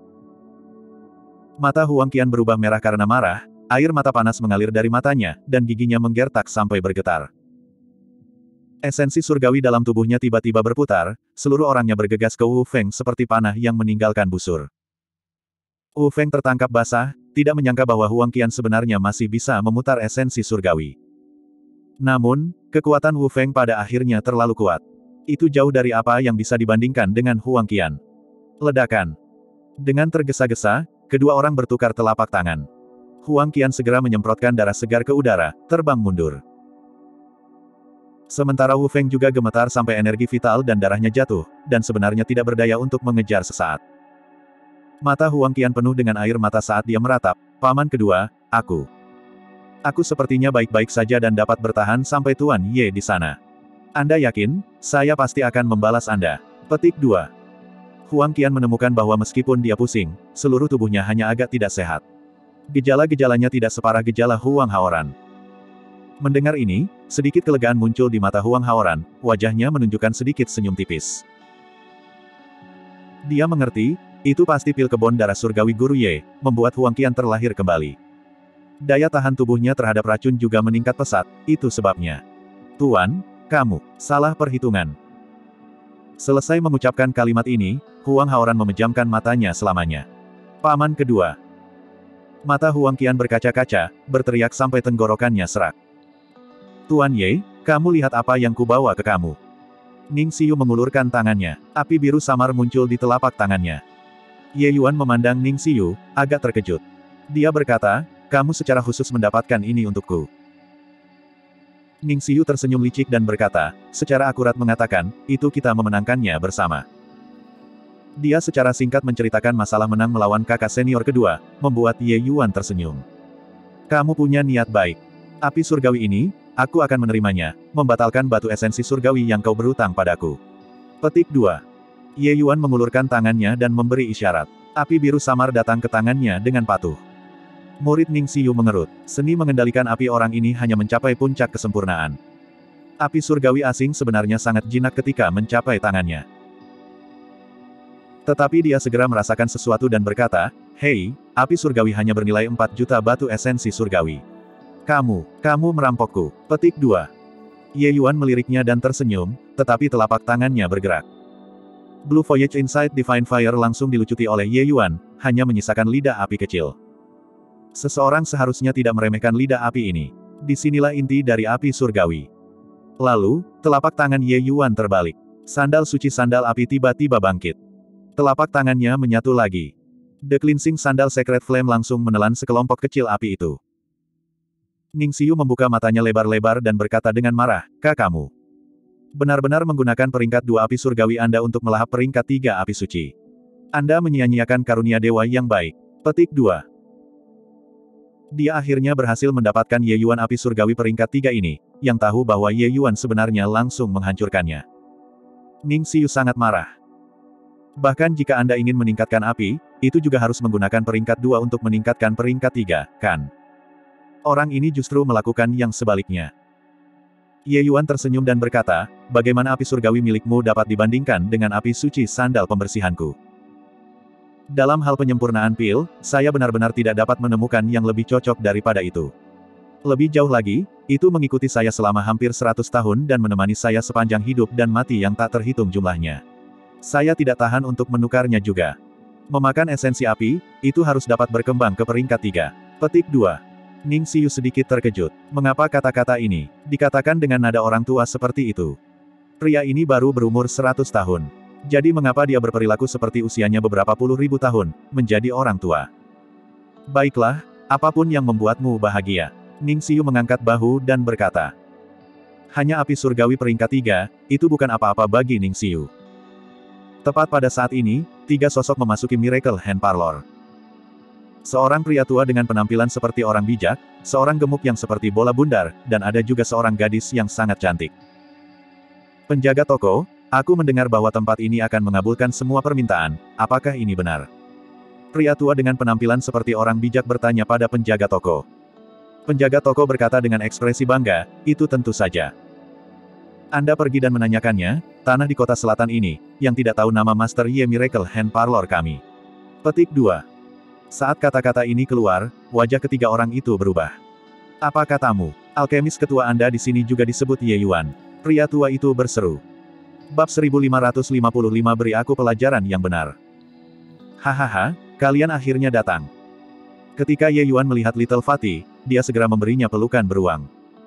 Mata Huang Qian berubah merah karena marah, air mata panas mengalir dari matanya, dan giginya menggertak sampai bergetar. Esensi surgawi dalam tubuhnya tiba-tiba berputar, seluruh orangnya bergegas ke Wu Feng seperti panah yang meninggalkan busur. Wu Feng tertangkap basah, tidak menyangka bahwa Huang Qian sebenarnya masih bisa memutar esensi surgawi. Namun, kekuatan Wu Feng pada akhirnya terlalu kuat. Itu jauh dari apa yang bisa dibandingkan dengan Huang Qian. Ledakan. Dengan tergesa-gesa, kedua orang bertukar telapak tangan. Huang Qian segera menyemprotkan darah segar ke udara, terbang mundur. Sementara Wu Feng juga gemetar sampai energi vital dan darahnya jatuh, dan sebenarnya tidak berdaya untuk mengejar sesaat. Mata Huang Qian penuh dengan air mata saat dia meratap, paman kedua, aku. Aku sepertinya baik-baik saja dan dapat bertahan sampai Tuan Ye di sana. Anda yakin, saya pasti akan membalas Anda. Petik dua. Huang Qian menemukan bahwa meskipun dia pusing, seluruh tubuhnya hanya agak tidak sehat. Gejala-gejalanya tidak separah gejala Huang Haoran. Mendengar ini, sedikit kelegaan muncul di mata Huang Haoran, wajahnya menunjukkan sedikit senyum tipis. Dia mengerti, itu pasti pil kebon darah surgawi Guru Ye, membuat Huang Qian terlahir kembali. Daya tahan tubuhnya terhadap racun juga meningkat pesat, itu sebabnya. Tuan, kamu, salah perhitungan. Selesai mengucapkan kalimat ini, Huang Haoran memejamkan matanya selamanya. Paman kedua. Mata Huang Qian berkaca-kaca, berteriak sampai tenggorokannya serak. Tuan Ye, kamu lihat apa yang kubawa ke kamu. Ning Xiyu mengulurkan tangannya, api biru samar muncul di telapak tangannya. Ye Yuan memandang Ning Xiyu, agak terkejut. Dia berkata, kamu secara khusus mendapatkan ini untukku. Ning Xiyu tersenyum licik dan berkata, secara akurat mengatakan, itu kita memenangkannya bersama. Dia secara singkat menceritakan masalah menang melawan kakak senior kedua, membuat Ye Yuan tersenyum. Kamu punya niat baik. Api surgawi ini, aku akan menerimanya, membatalkan batu esensi surgawi yang kau berutang padaku. Petik dua. Ye Yuan mengulurkan tangannya dan memberi isyarat. Api biru samar datang ke tangannya dengan patuh. Murid Ning Xiyu mengerut. Seni mengendalikan api orang ini hanya mencapai puncak kesempurnaan. Api surgawi asing sebenarnya sangat jinak ketika mencapai tangannya. Tetapi dia segera merasakan sesuatu dan berkata, hei, api surgawi hanya bernilai empat juta batu esensi surgawi. Kamu, kamu merampokku. Petik dua. Ye Yuan meliriknya dan tersenyum, tetapi telapak tangannya bergerak. Blue Voyage Inside Divine Fire langsung dilucuti oleh Ye Yuan, hanya menyisakan lidah api kecil. Seseorang seharusnya tidak meremehkan lidah api ini. Disinilah inti dari api surgawi. Lalu, telapak tangan Ye Yuan terbalik. Sandal suci sandal api tiba-tiba bangkit. Telapak tangannya menyatu lagi. The Cleansing Sandal Sacred Flame langsung menelan sekelompok kecil api itu. Ning Xiyu membuka matanya lebar-lebar dan berkata dengan marah, kakakmu benar-benar menggunakan peringkat dua api surgawi Anda untuk melahap peringkat tiga api suci. Anda menyia-nyiakan karunia dewa yang baik. Petik dua. Dia akhirnya berhasil mendapatkan Ye Yuan api surgawi peringkat tiga ini, yang tahu bahwa Ye Yuan sebenarnya langsung menghancurkannya. Ning Xiyu sangat marah. Bahkan jika Anda ingin meningkatkan api, itu juga harus menggunakan peringkat dua untuk meningkatkan peringkat tiga, kan? Orang ini justru melakukan yang sebaliknya. Ye Yuan tersenyum dan berkata, bagaimana api surgawi milikmu dapat dibandingkan dengan api suci sandal pembersihanku? Dalam hal penyempurnaan pil, saya benar-benar tidak dapat menemukan yang lebih cocok daripada itu. Lebih jauh lagi, itu mengikuti saya selama hampir seratus tahun dan menemani saya sepanjang hidup dan mati yang tak terhitung jumlahnya. Saya tidak tahan untuk menukarnya juga. Memakan esensi api, itu harus dapat berkembang ke peringkat tiga. Petik dua. Ning Xiu sedikit terkejut. Mengapa kata-kata ini dikatakan dengan nada orang tua seperti itu? Pria ini baru berumur seratus tahun. Jadi mengapa dia berperilaku seperti usianya beberapa puluh ribu tahun, menjadi orang tua? Baiklah, apapun yang membuatmu bahagia. Ning Xiu mengangkat bahu dan berkata. Hanya api surgawi peringkat tiga, itu bukan apa-apa bagi Ning Xiu. Tepat pada saat ini, tiga sosok memasuki Miracle Hand Parlor. Seorang pria tua dengan penampilan seperti orang bijak, seorang gemuk yang seperti bola bundar, dan ada juga seorang gadis yang sangat cantik. Penjaga toko, aku mendengar bahwa tempat ini akan mengabulkan semua permintaan, apakah ini benar? Pria tua dengan penampilan seperti orang bijak bertanya pada penjaga toko. Penjaga toko berkata dengan ekspresi bangga, itu tentu saja. Anda pergi dan menanyakannya, tanah di kota selatan ini, yang tidak tahu nama Master Ye Miracle Hand Parlor kami. Petik dua. Saat kata-kata ini keluar, wajah ketiga orang itu berubah. Apa katamu? Alkemis ketua Anda di sini juga disebut Ye Yuan. Pria tua itu berseru. Bab seribu lima ratus lima puluh lima beri aku pelajaran yang benar. Hahaha, kalian akhirnya datang. Ketika Ye Yuan melihat Little Fatih, dia segera memberinya pelukan beruang.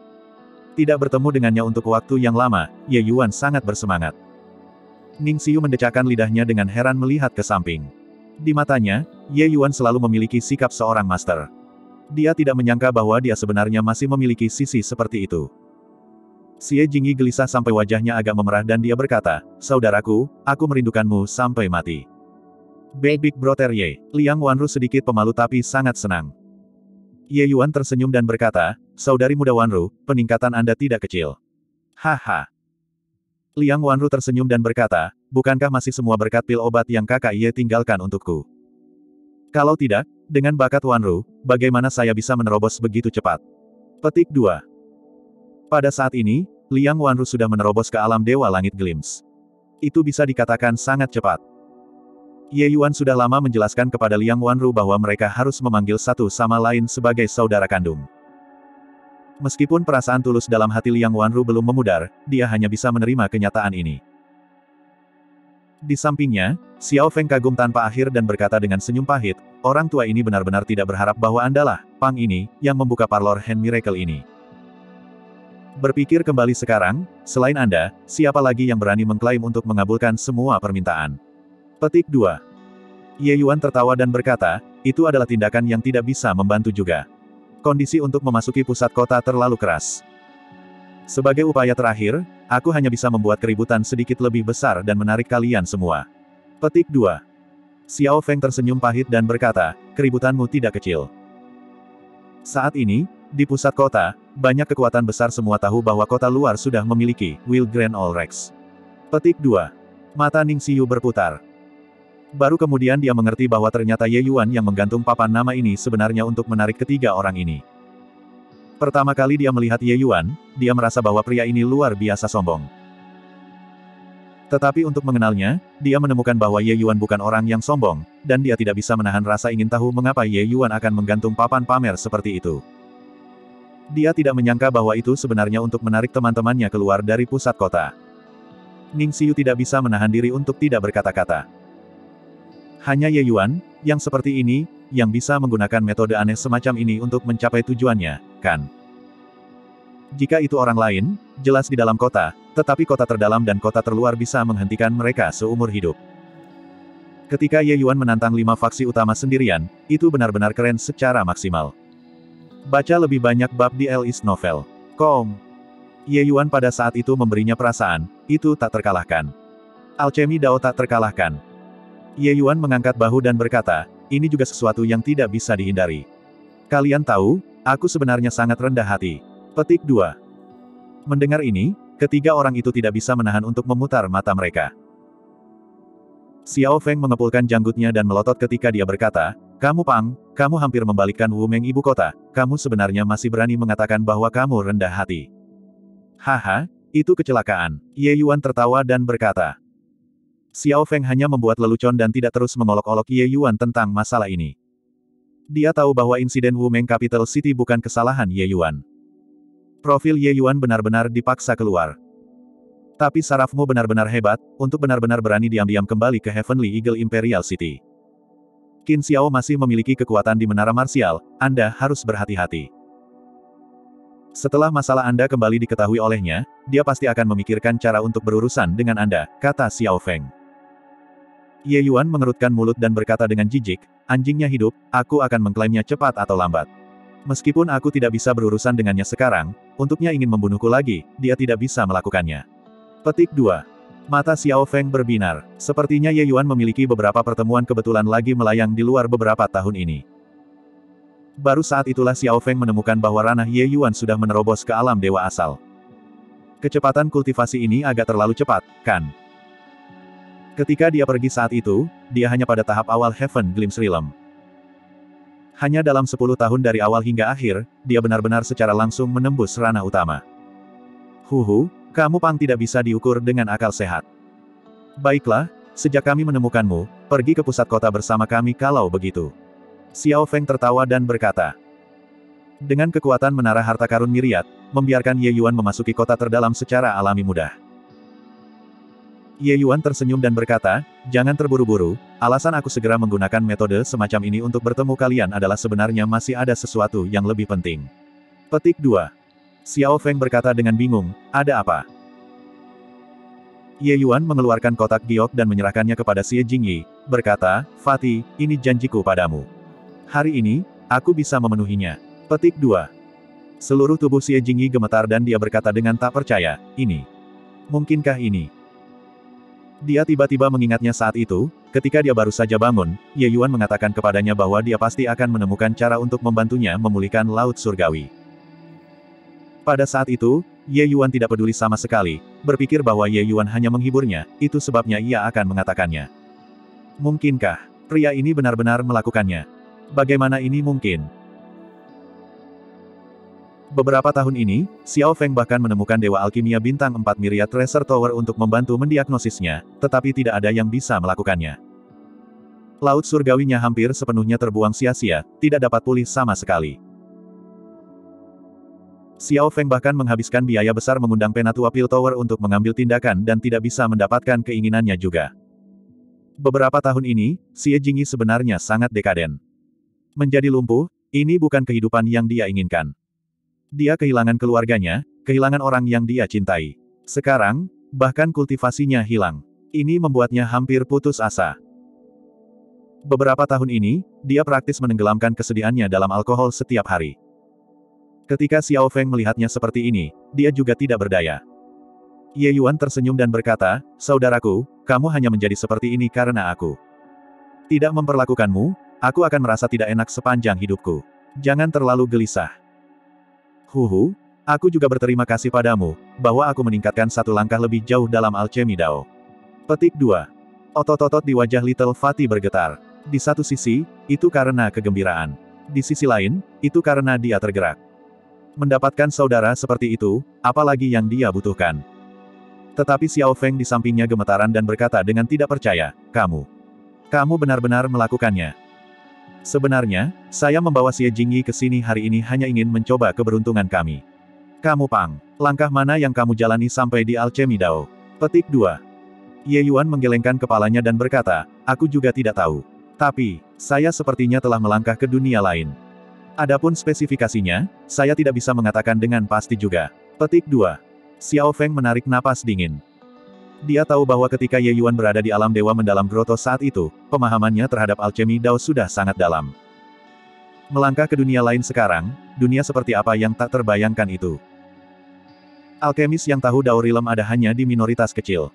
Tidak bertemu dengannya untuk waktu yang lama, Ye Yuan sangat bersemangat. Ning Xiu mendecakkan lidahnya dengan heran melihat ke samping. Di matanya, Ye Yuan selalu memiliki sikap seorang master. Dia tidak menyangka bahwa dia sebenarnya masih memiliki sisi seperti itu. Xie Jingyi gelisah sampai wajahnya agak memerah dan dia berkata, saudaraku, aku merindukanmu sampai mati. Big Brother Ye, Liang Wanru sedikit pemalu tapi sangat senang. Ye Yuan tersenyum dan berkata, saudari muda Wanru, peningkatan Anda tidak kecil. Haha. Liang Wanru tersenyum dan berkata, bukankah masih semua berkat pil obat yang kakak Ye tinggalkan untukku? Kalau tidak, dengan bakat Wanru, bagaimana saya bisa menerobos begitu cepat? Petik dua. Pada saat ini, Liang Wanru sudah menerobos ke alam Dewa Langit Glimpse. Itu bisa dikatakan sangat cepat. Ye Yuan sudah lama menjelaskan kepada Liang Wanru bahwa mereka harus memanggil satu sama lain sebagai saudara kandung. Meskipun perasaan tulus dalam hati Liang Wanru belum memudar, dia hanya bisa menerima kenyataan ini. Di sampingnya, Xiao Feng kagum tanpa akhir dan berkata dengan senyum pahit, orang tua ini benar-benar tidak berharap bahwa Andalah, Pang ini, yang membuka parlor Hand Miracle ini. Berpikir kembali sekarang, selain Anda, siapa lagi yang berani mengklaim untuk mengabulkan semua permintaan? Petik dua. Ye Yuan tertawa dan berkata, itu adalah tindakan yang tidak bisa membantu juga. Kondisi untuk memasuki pusat kota terlalu keras. Sebagai upaya terakhir, aku hanya bisa membuat keributan sedikit lebih besar dan menarik kalian semua. Petik dua. Xiao Feng tersenyum pahit dan berkata, keributanmu tidak kecil. Saat ini, di pusat kota, banyak kekuatan besar semua tahu bahwa kota luar sudah memiliki Will Grand All Rex. Petik dua. Mata Ning Xiu berputar. Baru kemudian dia mengerti bahwa ternyata Ye Yuan yang menggantung papan nama ini sebenarnya untuk menarik ketiga orang ini. Pertama kali dia melihat Ye Yuan, dia merasa bahwa pria ini luar biasa sombong. Tetapi untuk mengenalnya, dia menemukan bahwa Ye Yuan bukan orang yang sombong, dan dia tidak bisa menahan rasa ingin tahu mengapa Ye Yuan akan menggantung papan pamer seperti itu. Dia tidak menyangka bahwa itu sebenarnya untuk menarik teman-temannya keluar dari pusat kota. Ning Xiu tidak bisa menahan diri untuk tidak berkata-kata. Hanya Ye Yuan, yang seperti ini, yang bisa menggunakan metode aneh semacam ini untuk mencapai tujuannya, kan? Jika itu orang lain, jelas di dalam kota, tetapi kota terdalam dan kota terluar bisa menghentikan mereka seumur hidup. Ketika Ye Yuan menantang lima faksi utama sendirian, itu benar-benar keren secara maksimal. Baca lebih banyak bab di L East Novel. Kom. Ye Yuan pada saat itu memberinya perasaan, itu tak terkalahkan. Alchemy Dao tak terkalahkan. Ye Yuan mengangkat bahu dan berkata, ini juga sesuatu yang tidak bisa dihindari. Kalian tahu, aku sebenarnya sangat rendah hati. Petik dua. Mendengar ini, ketiga orang itu tidak bisa menahan untuk memutar mata mereka. Xiao Feng mengepulkan janggutnya dan melotot ketika dia berkata, kamu Pang, kamu hampir membalikkan Wumeng ibu kota, kamu sebenarnya masih berani mengatakan bahwa kamu rendah hati. Haha, itu kecelakaan. Ye Yuan tertawa dan berkata. Xiao Feng hanya membuat lelucon dan tidak terus mengolok-olok Ye Yuan tentang masalah ini. Dia tahu bahwa insiden Wumeng Capital City bukan kesalahan Ye Yuan. Profil Ye Yuan benar-benar dipaksa keluar. Tapi sarafmu benar-benar hebat, untuk benar-benar berani diam-diam kembali ke Heavenly Eagle Imperial City. Qin Xiao masih memiliki kekuatan di menara marsial, Anda harus berhati-hati. Setelah masalah Anda kembali diketahui olehnya, dia pasti akan memikirkan cara untuk berurusan dengan Anda, kata Xiao Feng. Ye Yuan mengerutkan mulut dan berkata dengan jijik, anjingnya hidup, aku akan mengklaimnya cepat atau lambat. Meskipun aku tidak bisa berurusan dengannya sekarang, untuknya ingin membunuhku lagi, dia tidak bisa melakukannya. Petik dua. Mata Xiao Feng berbinar. Sepertinya Ye Yuan memiliki beberapa pertemuan kebetulan lagi melayang di luar beberapa tahun ini. Baru saat itulah Xiao Feng menemukan bahwa ranah Ye Yuan sudah menerobos ke alam dewa asal. Kecepatan kultivasi ini agak terlalu cepat, kan? Ketika dia pergi saat itu, dia hanya pada tahap awal Heaven Glimpse Realm. Hanya dalam sepuluh tahun dari awal hingga akhir, dia benar-benar secara langsung menembus ranah utama. Huhu, kamu Pang tidak bisa diukur dengan akal sehat. Baiklah, sejak kami menemukanmu, pergi ke pusat kota bersama kami kalau begitu. Xiao Feng tertawa dan berkata. Dengan kekuatan menara harta karun Myriad, membiarkan Ye Yuan memasuki kota terdalam secara alami mudah. Ye Yuan tersenyum dan berkata, jangan terburu-buru, alasan aku segera menggunakan metode semacam ini untuk bertemu kalian adalah sebenarnya masih ada sesuatu yang lebih penting. Petik dua. Xiao Feng berkata dengan bingung, ada apa? Ye Yuan mengeluarkan kotak giok dan menyerahkannya kepada Xie Jingyi, berkata, Fatih, ini janjiku padamu. Hari ini, aku bisa memenuhinya. Petik dua. Seluruh tubuh Xie Jingyi gemetar dan dia berkata dengan tak percaya, ini. Mungkinkah ini? Dia tiba-tiba mengingatnya saat itu, ketika dia baru saja bangun, Ye Yuan mengatakan kepadanya bahwa dia pasti akan menemukan cara untuk membantunya memulihkan Laut Surgawi. Pada saat itu, Ye Yuan tidak peduli sama sekali, berpikir bahwa Ye Yuan hanya menghiburnya, itu sebabnya ia akan mengatakannya. Mungkinkah pria ini benar-benar melakukannya? Bagaimana ini mungkin? Beberapa tahun ini, Xiao Feng bahkan menemukan Dewa Alkimia Bintang empat Myriad Treasure Tower untuk membantu mendiagnosisnya, tetapi tidak ada yang bisa melakukannya. Laut surgawinya hampir sepenuhnya terbuang sia-sia, tidak dapat pulih sama sekali. Xiao Feng bahkan menghabiskan biaya besar mengundang Penatua Pil Tower untuk mengambil tindakan dan tidak bisa mendapatkan keinginannya juga. Beberapa tahun ini, Xie Jingyi sebenarnya sangat dekaden. Menjadi lumpuh, ini bukan kehidupan yang dia inginkan. Dia kehilangan keluarganya, kehilangan orang yang dia cintai. Sekarang, bahkan kultivasinya hilang. Ini membuatnya hampir putus asa. Beberapa tahun ini, dia praktis menenggelamkan kesedihannya dalam alkohol setiap hari. Ketika Xiao Feng melihatnya seperti ini, dia juga tidak berdaya. Ye Yuan tersenyum dan berkata, saudaraku, kamu hanya menjadi seperti ini karena aku tidak memperlakukanmu, aku akan merasa tidak enak sepanjang hidupku. Jangan terlalu gelisah. Huhu, aku juga berterima kasih padamu, bahwa aku meningkatkan satu langkah lebih jauh dalam alchemy Dao. Petik dua. Otot-otot di wajah Little Fatih bergetar. Di satu sisi, itu karena kegembiraan. Di sisi lain, itu karena dia tergerak. Mendapatkan saudara seperti itu, apalagi yang dia butuhkan. Tetapi Xiao Feng di sampingnya gemetaran dan berkata dengan tidak percaya, kamu. Kamu benar-benar melakukannya. Sebenarnya, saya membawa Xie Jingyi ke sini hari ini hanya ingin mencoba keberuntungan kami. Kamu Pang, langkah mana yang kamu jalani sampai di alchemy Dao? Petik dua. Ye Yuan menggelengkan kepalanya dan berkata, aku juga tidak tahu. Tapi, saya sepertinya telah melangkah ke dunia lain. Adapun spesifikasinya, saya tidak bisa mengatakan dengan pasti juga. Petik dua. Xiao Feng menarik napas dingin. Dia tahu bahwa ketika Ye Yuan berada di alam dewa mendalam groto saat itu, pemahamannya terhadap alchemy Dao sudah sangat dalam. Melangkah ke dunia lain sekarang, dunia seperti apa yang tak terbayangkan itu. Alkemis yang tahu Dao Realm ada hanya di minoritas kecil.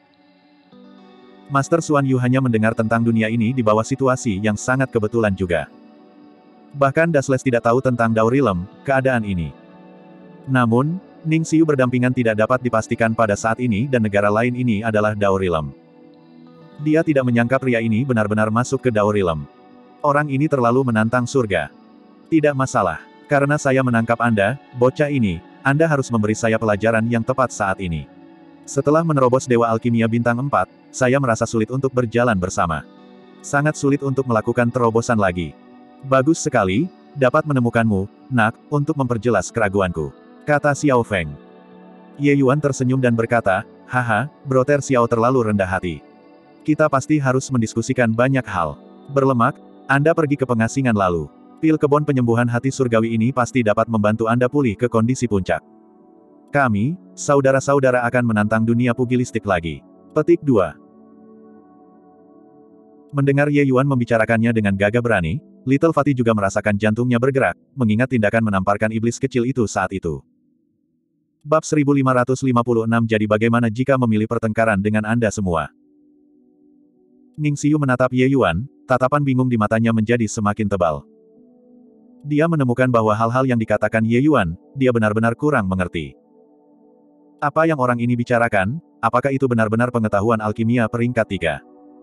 Master Xuan Yu hanya mendengar tentang dunia ini di bawah situasi yang sangat kebetulan juga. Bahkan Dasles tidak tahu tentang Dao Realm, keadaan ini. Namun, Ning Xiu berdampingan tidak dapat dipastikan pada saat ini dan negara lain ini adalah Dao Realm. Dia tidak menyangka pria ini benar-benar masuk ke Dao Realm. Orang ini terlalu menantang surga. Tidak masalah. Karena saya menangkap Anda, bocah ini, Anda harus memberi saya pelajaran yang tepat saat ini. Setelah menerobos Dewa Alkimia Bintang empat, saya merasa sulit untuk berjalan bersama. Sangat sulit untuk melakukan terobosan lagi. Bagus sekali, dapat menemukanmu, nak, untuk memperjelas keraguanku. Kata Xiao Feng. Ye Yuan tersenyum dan berkata, Haha, Brother Xiao terlalu rendah hati. Kita pasti harus mendiskusikan banyak hal. Berlemak, Anda pergi ke pengasingan lalu. Pil kebon penyembuhan hati surgawi ini pasti dapat membantu Anda pulih ke kondisi puncak. Kami, saudara-saudara akan menantang dunia pugilistik lagi. Petik dua. Mendengar Ye Yuan membicarakannya dengan gagah berani, Little Fatty juga merasakan jantungnya bergerak, mengingat tindakan menamparkan iblis kecil itu saat itu. Bab seribu lima ratus lima puluh enam. Jadi bagaimana jika memilih pertengkaran dengan Anda semua? Ning Xiu menatap Ye Yuan, tatapan bingung di matanya menjadi semakin tebal. Dia menemukan bahwa hal-hal yang dikatakan Ye Yuan, dia benar-benar kurang mengerti. Apa yang orang ini bicarakan, apakah itu benar-benar pengetahuan alkimia peringkat tiga?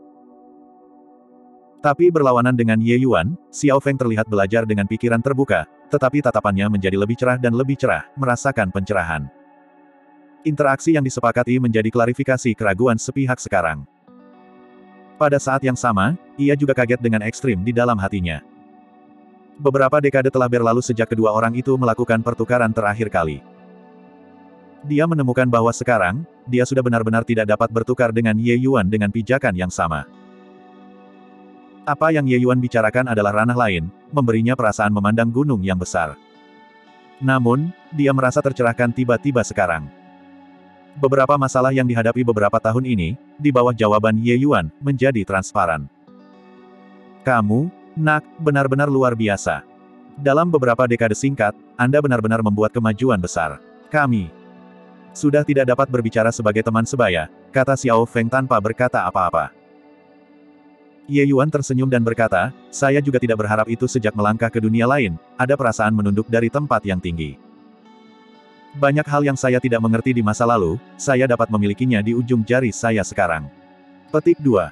Tapi berlawanan dengan Ye Yuan, Xiao Feng terlihat belajar dengan pikiran terbuka, tetapi tatapannya menjadi lebih cerah dan lebih cerah, merasakan pencerahan. Interaksi yang disepakati menjadi klarifikasi keraguan sepihak sekarang. Pada saat yang sama, ia juga kaget dengan ekstrim di dalam hatinya. Beberapa dekade telah berlalu sejak kedua orang itu melakukan pertukaran terakhir kali. Dia menemukan bahwa sekarang, dia sudah benar-benar tidak dapat bertukar dengan Ye Yuan dengan pijakan yang sama. Apa yang Ye Yuan bicarakan adalah ranah lain, memberinya perasaan memandang gunung yang besar. Namun, dia merasa tercerahkan tiba-tiba sekarang. Beberapa masalah yang dihadapi beberapa tahun ini, di bawah jawaban Ye Yuan, menjadi transparan. Kamu, Nak, benar-benar luar biasa. Dalam beberapa dekade singkat, Anda benar-benar membuat kemajuan besar. Kami sudah tidak dapat berbicara sebagai teman sebaya, kata Xiao Feng tanpa berkata apa-apa. Ye Yuan tersenyum dan berkata, saya juga tidak berharap itu sejak melangkah ke dunia lain, ada perasaan menunduk dari tempat yang tinggi. Banyak hal yang saya tidak mengerti di masa lalu, saya dapat memilikinya di ujung jari saya sekarang. Petik dua.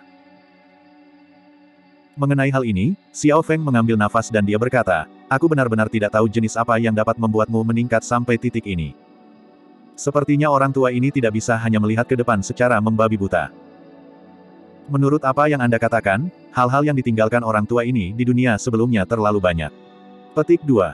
Mengenai hal ini, Xiao Feng mengambil nafas dan dia berkata, aku benar-benar tidak tahu jenis apa yang dapat membuatmu meningkat sampai titik ini. Sepertinya orang tua ini tidak bisa hanya melihat ke depan secara membabi buta. Menurut apa yang Anda katakan, hal-hal yang ditinggalkan orang tua ini di dunia sebelumnya terlalu banyak. Petik dua.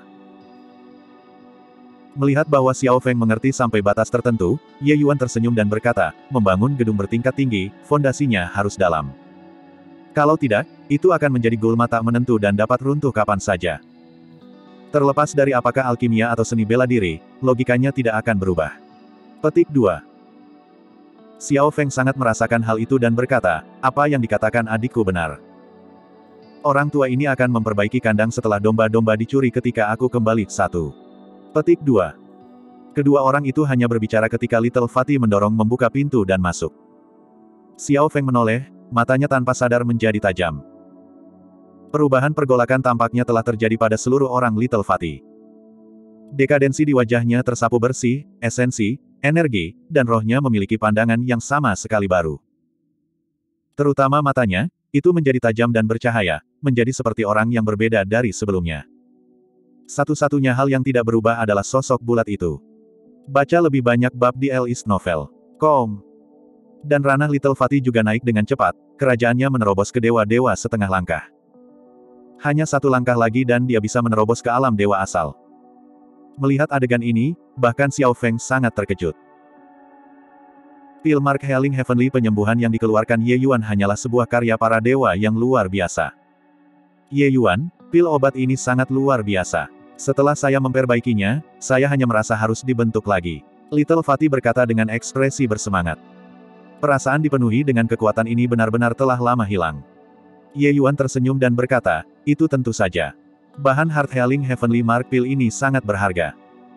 Melihat bahwa Xiao Feng mengerti sampai batas tertentu, Ye Yuan tersenyum dan berkata, membangun gedung bertingkat tinggi, fondasinya harus dalam. Kalau tidak, itu akan menjadi gulma tak menentu dan dapat runtuh kapan saja. Terlepas dari apakah alkimia atau seni bela diri, logikanya tidak akan berubah. Petik dua. Xiao Feng sangat merasakan hal itu dan berkata, apa yang dikatakan adikku benar. Orang tua ini akan memperbaiki kandang setelah domba-domba dicuri ketika aku kembali. Satu. Petik dua. Kedua orang itu hanya berbicara ketika Little Fatty mendorong membuka pintu dan masuk. Xiao Feng menoleh, matanya tanpa sadar menjadi tajam. Perubahan pergolakan tampaknya telah terjadi pada seluruh orang Little Fatty. Dekadensi di wajahnya tersapu bersih, esensi, energi, dan rohnya memiliki pandangan yang sama sekali baru. Terutama matanya, itu menjadi tajam dan bercahaya, menjadi seperti orang yang berbeda dari sebelumnya. Satu-satunya hal yang tidak berubah adalah sosok bulat itu. Baca lebih banyak bab di L East Novel. Com. Dan ranah Little Fatty juga naik dengan cepat, kerajaannya menerobos ke dewa-dewa setengah langkah. Hanya satu langkah lagi dan dia bisa menerobos ke alam dewa asal. Melihat adegan ini, bahkan Xiao Feng sangat terkejut. Pil Mark Healing Heavenly penyembuhan yang dikeluarkan Ye Yuan hanyalah sebuah karya para dewa yang luar biasa. Ye Yuan, pil obat ini sangat luar biasa. Setelah saya memperbaikinya, saya hanya merasa harus dibentuk lagi. Little Fatty berkata dengan ekspresi bersemangat. Perasaan dipenuhi dengan kekuatan ini benar-benar telah lama hilang. Ye Yuan tersenyum dan berkata, itu tentu saja. Bahan Heart Healing Heavenly Mark Pill ini sangat berharga.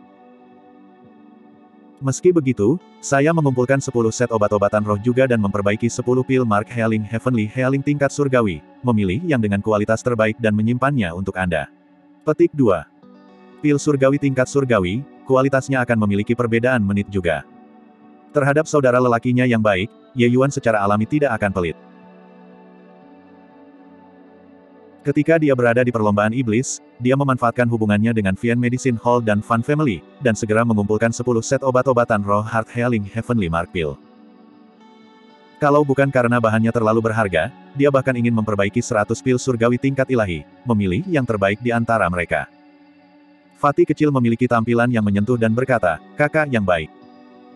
Meski begitu, saya mengumpulkan sepuluh set obat-obatan roh juga dan memperbaiki sepuluh pil Mark Healing Heavenly Healing tingkat surgawi, memilih yang dengan kualitas terbaik dan menyimpannya untuk Anda. Petik dua. Pil surgawi tingkat surgawi, kualitasnya akan memiliki perbedaan menit juga. Terhadap saudara lelakinya yang baik, Ye Yuan secara alami tidak akan pelit. Ketika dia berada di perlombaan iblis, dia memanfaatkan hubungannya dengan Vian Medicine Hall dan Fan Family, dan segera mengumpulkan sepuluh set obat-obatan roh Heart Healing Heavenly Mark Pill. Kalau bukan karena bahannya terlalu berharga, dia bahkan ingin memperbaiki seratus pil surgawi tingkat ilahi, memilih yang terbaik di antara mereka. Fatty kecil memiliki tampilan yang menyentuh dan berkata, kakak yang baik.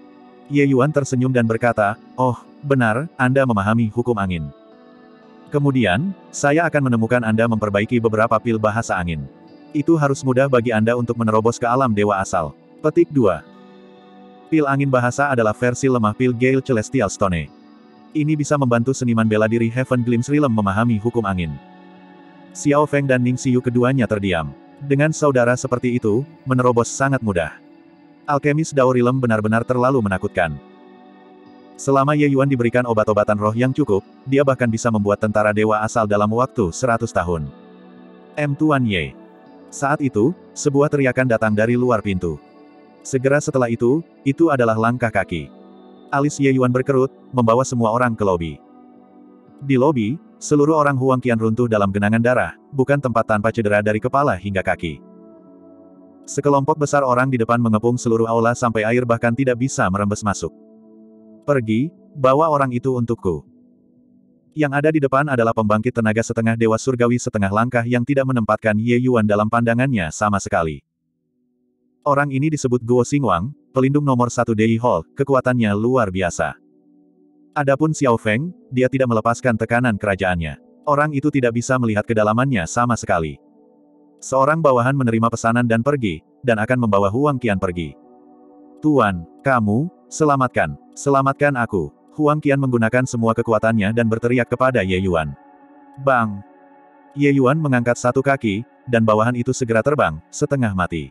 Ye Yuan tersenyum dan berkata, "Oh, benar, Anda memahami hukum angin. Kemudian, saya akan menemukan Anda memperbaiki beberapa pil bahasa angin. Itu harus mudah bagi Anda untuk menerobos ke alam dewa asal." Petik dua. Pil angin bahasa adalah versi lemah pil Gale Celestial Stone. Ini bisa membantu seniman bela diri Heaven Glimpse Realm memahami hukum angin. Xiao Feng dan Ning Xiu keduanya terdiam. Dengan saudara seperti itu, menerobos sangat mudah. Alkemis Dao Realm benar-benar terlalu menakutkan. Selama Ye Yuan diberikan obat-obatan roh yang cukup, dia bahkan bisa membuat tentara dewa asal dalam waktu seratus tahun. M. Tuan Ye. Saat itu, sebuah teriakan datang dari luar pintu. Segera setelah itu, itu adalah langkah kaki. Alis Ye Yuan berkerut, membawa semua orang ke lobi. Di lobi, seluruh orang Huang Qian runtuh dalam genangan darah, bukan tempat tanpa cedera dari kepala hingga kaki. Sekelompok besar orang di depan mengepung seluruh aula sampai air bahkan tidak bisa merembes masuk. "Pergi, bawa orang itu untukku." Yang ada di depan adalah pembangkit tenaga setengah dewa surgawi setengah langkah yang tidak menempatkan Ye Yuan dalam pandangannya sama sekali. Orang ini disebut Guo Xingwang, pelindung nomor satu Dei Hall, kekuatannya luar biasa. Adapun Xiao Feng, dia tidak melepaskan tekanan kerajaannya. Orang itu tidak bisa melihat kedalamannya sama sekali. Seorang bawahan menerima pesanan dan pergi, dan akan membawa Huang Qian pergi. "Tuan, kamu, selamatkan, selamatkan aku." Huang Qian menggunakan semua kekuatannya dan berteriak kepada Ye Yuan. Bang! Ye Yuan mengangkat satu kaki, dan bawahan itu segera terbang, setengah mati.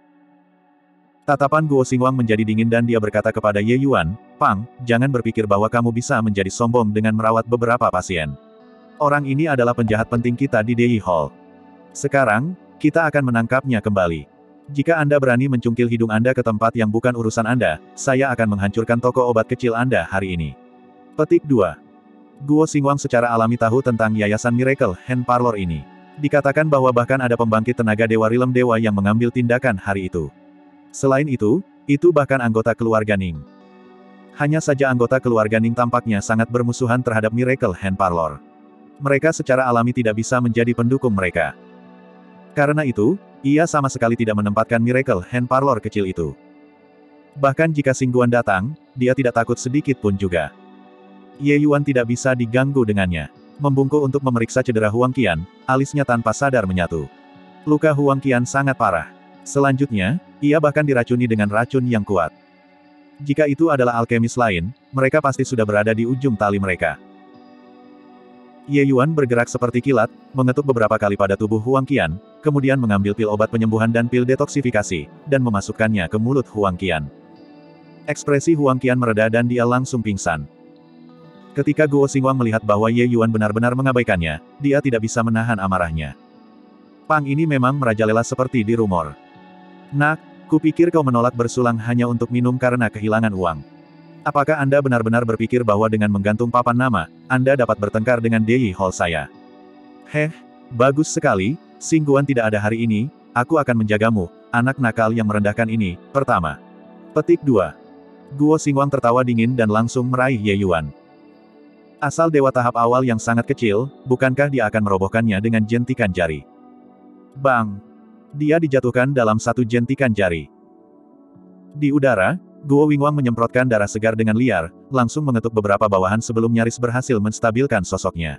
Tatapan Guo Xingwang menjadi dingin dan dia berkata kepada Ye Yuan, "Pang, jangan berpikir bahwa kamu bisa menjadi sombong dengan merawat beberapa pasien. Orang ini adalah penjahat penting kita di Dei Hall. Sekarang, kita akan menangkapnya kembali. Jika Anda berani mencungkil hidung Anda ke tempat yang bukan urusan Anda, saya akan menghancurkan toko obat kecil Anda hari ini." Petik dua. Guo Xingwang secara alami tahu tentang Yayasan Miracle Hand Parlor ini. Dikatakan bahwa bahkan ada pembangkit tenaga Dewa Realm Dewa yang mengambil tindakan hari itu. Selain itu, itu bahkan anggota keluarga Ning. Hanya saja anggota keluarga Ning tampaknya sangat bermusuhan terhadap Miracle Hand Parlor. Mereka secara alami tidak bisa menjadi pendukung mereka. Karena itu, ia sama sekali tidak menempatkan Miracle Hand Parlor kecil itu. Bahkan jika Xingguan datang, dia tidak takut sedikit pun juga. Ye Yuan tidak bisa diganggu dengannya. Membungkuk untuk memeriksa cedera Huang Qian, alisnya tanpa sadar menyatu. Luka Huang Qian sangat parah. Selanjutnya, ia bahkan diracuni dengan racun yang kuat. Jika itu adalah alkemis lain, mereka pasti sudah berada di ujung tali mereka. Ye Yuan bergerak seperti kilat, mengetuk beberapa kali pada tubuh Huang Qian, kemudian mengambil pil obat penyembuhan dan pil detoksifikasi, dan memasukkannya ke mulut Huang Qian. Ekspresi Huang Qian mereda dan dia langsung pingsan. Ketika Guo Xingwang melihat bahwa Ye Yuan benar-benar mengabaikannya, dia tidak bisa menahan amarahnya. "Pang ini memang merajalela seperti di rumor. Nak, kupikir kau menolak bersulang hanya untuk minum karena kehilangan uang. Apakah Anda benar-benar berpikir bahwa dengan menggantung papan nama, Anda dapat bertengkar dengan Dei Hall saya? Heh, bagus sekali, Xingguan tidak ada hari ini, aku akan menjagamu, anak nakal yang merendahkan ini." Pertama. Petik dua. Guo Xingwang tertawa dingin dan langsung meraih Ye Yuan. Asal dewa tahap awal yang sangat kecil, bukankah dia akan merobohkannya dengan jentikan jari? Bang! Dia dijatuhkan dalam satu jentikan jari. Di udara, Guo Xingwang menyemprotkan darah segar dengan liar, langsung mengetuk beberapa bawahan sebelum nyaris berhasil menstabilkan sosoknya.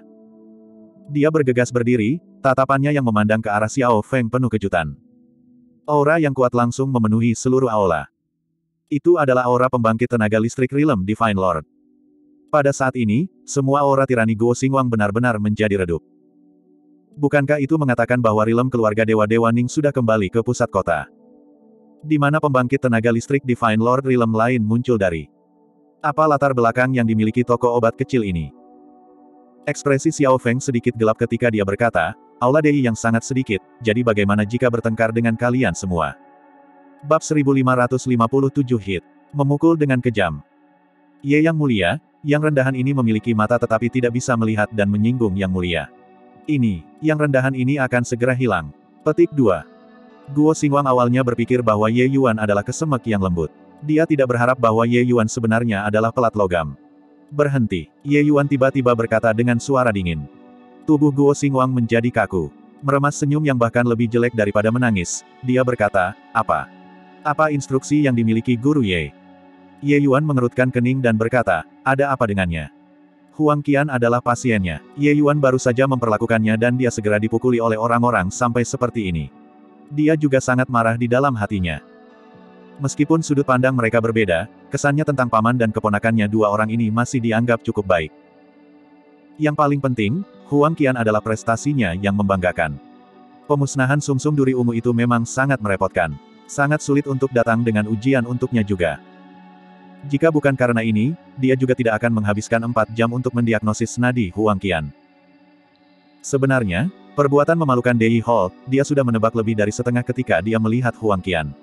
Dia bergegas berdiri, tatapannya yang memandang ke arah Xiao Feng penuh kejutan. Aura yang kuat langsung memenuhi seluruh aula. Itu adalah aura pembangkit tenaga listrik Realm Divine Lord. Pada saat ini, semua aura tirani Guo Xingwang benar-benar menjadi redup. Bukankah itu mengatakan bahwa Realm keluarga Dewa-Dewa Ning sudah kembali ke pusat kota? Di mana pembangkit tenaga listrik Divine Lord Realm lain muncul dari? Apa latar belakang yang dimiliki toko obat kecil ini? Ekspresi Xiao Feng sedikit gelap ketika dia berkata, "Aula Dei yang sangat sedikit, jadi bagaimana jika bertengkar dengan kalian semua?" Bab seribu lima ratus lima puluh tujuh Hit. Memukul dengan kejam. Ye yang mulia, yang rendahan ini memiliki mata tetapi tidak bisa melihat dan menyinggung yang mulia. Ini, yang rendahan ini akan segera hilang. Petik dua. Guo Xingwang awalnya berpikir bahwa Ye Yuan adalah kesemek yang lembut. Dia tidak berharap bahwa Ye Yuan sebenarnya adalah pelat logam. Berhenti. Ye Yuan tiba-tiba berkata dengan suara dingin. Tubuh Guo Xingwang menjadi kaku. Meremas senyum yang bahkan lebih jelek daripada menangis, dia berkata, "Apa? Apa instruksi yang dimiliki Guru Ye?" Ye Yuan mengerutkan kening dan berkata, ada apa dengannya? Huang Qian adalah pasiennya. Ye Yuan baru saja memperlakukannya dan dia segera dipukuli oleh orang-orang sampai seperti ini. Dia juga sangat marah di dalam hatinya. Meskipun sudut pandang mereka berbeda, kesannya tentang paman dan keponakannya dua orang ini masih dianggap cukup baik. Yang paling penting, Huang Qian adalah prestasinya yang membanggakan. Pemusnahan sumsum duri ungu itu memang sangat merepotkan. Sangat sulit untuk datang dengan ujian untuknya juga. Jika bukan karena ini, dia juga tidak akan menghabiskan empat jam untuk mendiagnosis nadi Huang Qian. Sebenarnya, perbuatan memalukan Dei Hall, dia sudah menebak lebih dari setengah ketika dia melihat Huang Qian.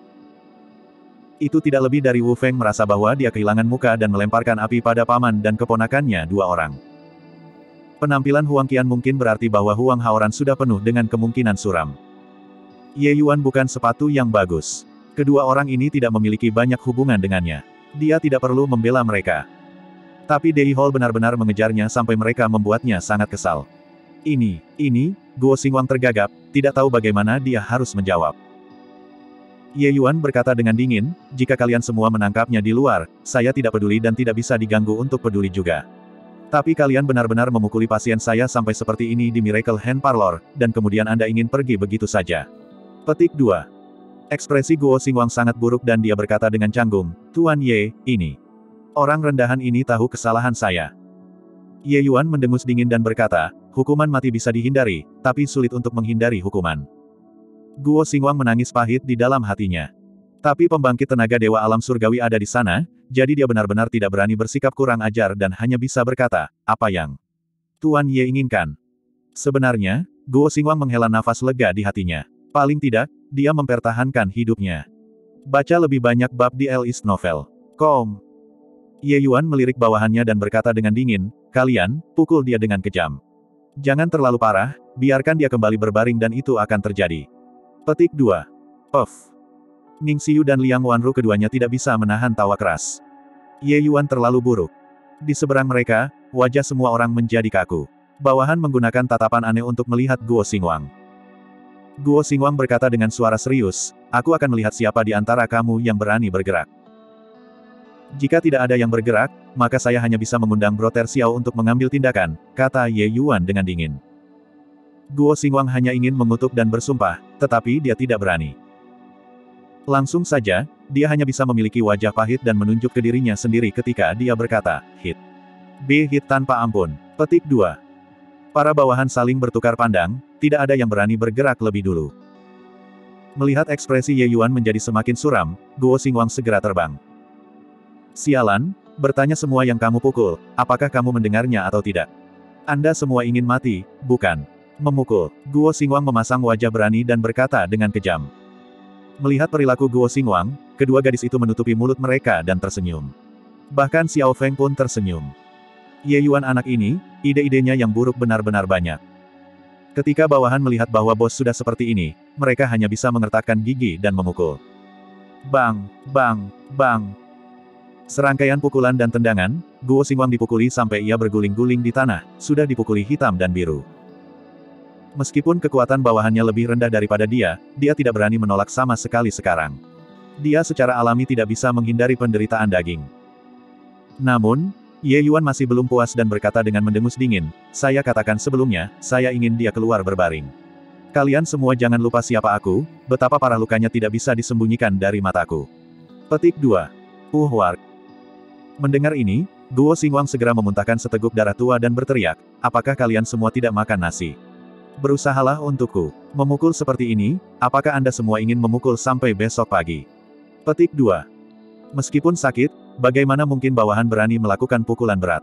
Itu tidak lebih dari Wu Feng merasa bahwa dia kehilangan muka dan melemparkan api pada paman dan keponakannya dua orang. Penampilan Huang Qian mungkin berarti bahwa Huang Haoran sudah penuh dengan kemungkinan suram. Ye Yuan bukan sepatu yang bagus. Kedua orang ini tidak memiliki banyak hubungan dengannya. Dia tidak perlu membela mereka. Tapi Dei Hall benar-benar mengejarnya sampai mereka membuatnya sangat kesal. Ini, ini, Guo Xingwang tergagap, tidak tahu bagaimana dia harus menjawab. Ye Yuan berkata dengan dingin, jika kalian semua menangkapnya di luar, saya tidak peduli dan tidak bisa diganggu untuk peduli juga. Tapi kalian benar-benar memukuli pasien saya sampai seperti ini di Miracle Hand Parlor, dan kemudian Anda ingin pergi begitu saja. Petik dua. Ekspresi Guo Xingwang sangat buruk dan dia berkata dengan canggung, Tuan Ye, ini. Orang rendahan ini tahu kesalahan saya. Ye Yuan mendengus dingin dan berkata, hukuman mati bisa dihindari, tapi sulit untuk menghindari hukuman. Guo Xingwang menangis pahit di dalam hatinya. Tapi pembangkit tenaga Dewa Alam Surgawi ada di sana, jadi dia benar-benar tidak berani bersikap kurang ajar dan hanya bisa berkata, apa yang Tuan Ye inginkan. Sebenarnya, Guo Xingwang menghela nafas lega di hatinya. Paling tidak, dia mempertahankan hidupnya. Baca lebih banyak bab di L East Novel. Kom. Ye Yuan melirik bawahannya dan berkata dengan dingin, kalian, pukul dia dengan kejam. Jangan terlalu parah, biarkan dia kembali berbaring dan itu akan terjadi. Petik dua. Puff. Ning Xiu dan Liang Wanru keduanya tidak bisa menahan tawa keras. Ye Yuan terlalu buruk. Di seberang mereka, wajah semua orang menjadi kaku. Bawahan menggunakan tatapan aneh untuk melihat Guo Xingwang. Guo Xingwang berkata dengan suara serius, aku akan melihat siapa di antara kamu yang berani bergerak. Jika tidak ada yang bergerak, maka saya hanya bisa mengundang Bro Ter Xiao untuk mengambil tindakan, kata Ye Yuan dengan dingin. Guo Xingwang hanya ingin mengutuk dan bersumpah, tetapi dia tidak berani. Langsung saja, dia hanya bisa memiliki wajah pahit dan menunjuk ke dirinya sendiri ketika dia berkata, hit. B hit tanpa ampun. Petik dua. Para bawahan saling bertukar pandang, tidak ada yang berani bergerak lebih dulu. Melihat ekspresi Ye Yuan menjadi semakin suram, Guo Xingwang segera terbang. Sialan, bertanya semua yang kamu pukul, apakah kamu mendengarnya atau tidak? Anda semua ingin mati, bukan? Memukul. Guo Xingwang memasang wajah berani dan berkata dengan kejam. Melihat perilaku Guo Xingwang, kedua gadis itu menutupi mulut mereka dan tersenyum. Bahkan Xiao Feng pun tersenyum. Ye Yuan anak ini, ide-idenya yang buruk benar-benar banyak. Ketika bawahan melihat bahwa bos sudah seperti ini, mereka hanya bisa mengertakkan gigi dan memukul. Bang, bang, bang. Serangkaian pukulan dan tendangan, Guo Xingwang dipukuli sampai ia berguling-guling di tanah, sudah dipukuli hitam dan biru. Meskipun kekuatan bawahannya lebih rendah daripada dia, dia tidak berani menolak sama sekali sekarang. Dia secara alami tidak bisa menghindari penderitaan daging. Namun, Ye Yuan masih belum puas dan berkata dengan mendengus dingin, saya katakan sebelumnya, saya ingin dia keluar berbaring. Kalian semua jangan lupa siapa aku, betapa parah lukanya tidak bisa disembunyikan dari mataku. Petik dua. Uh Warg. Mendengar ini, Guo Xingwang segera memuntahkan seteguk darah tua dan berteriak, apakah kalian semua tidak makan nasi? Berusahalah untukku. Memukul seperti ini, apakah Anda semua ingin memukul sampai besok pagi? Petik dua. Meskipun sakit, bagaimana mungkin bawahan berani melakukan pukulan berat?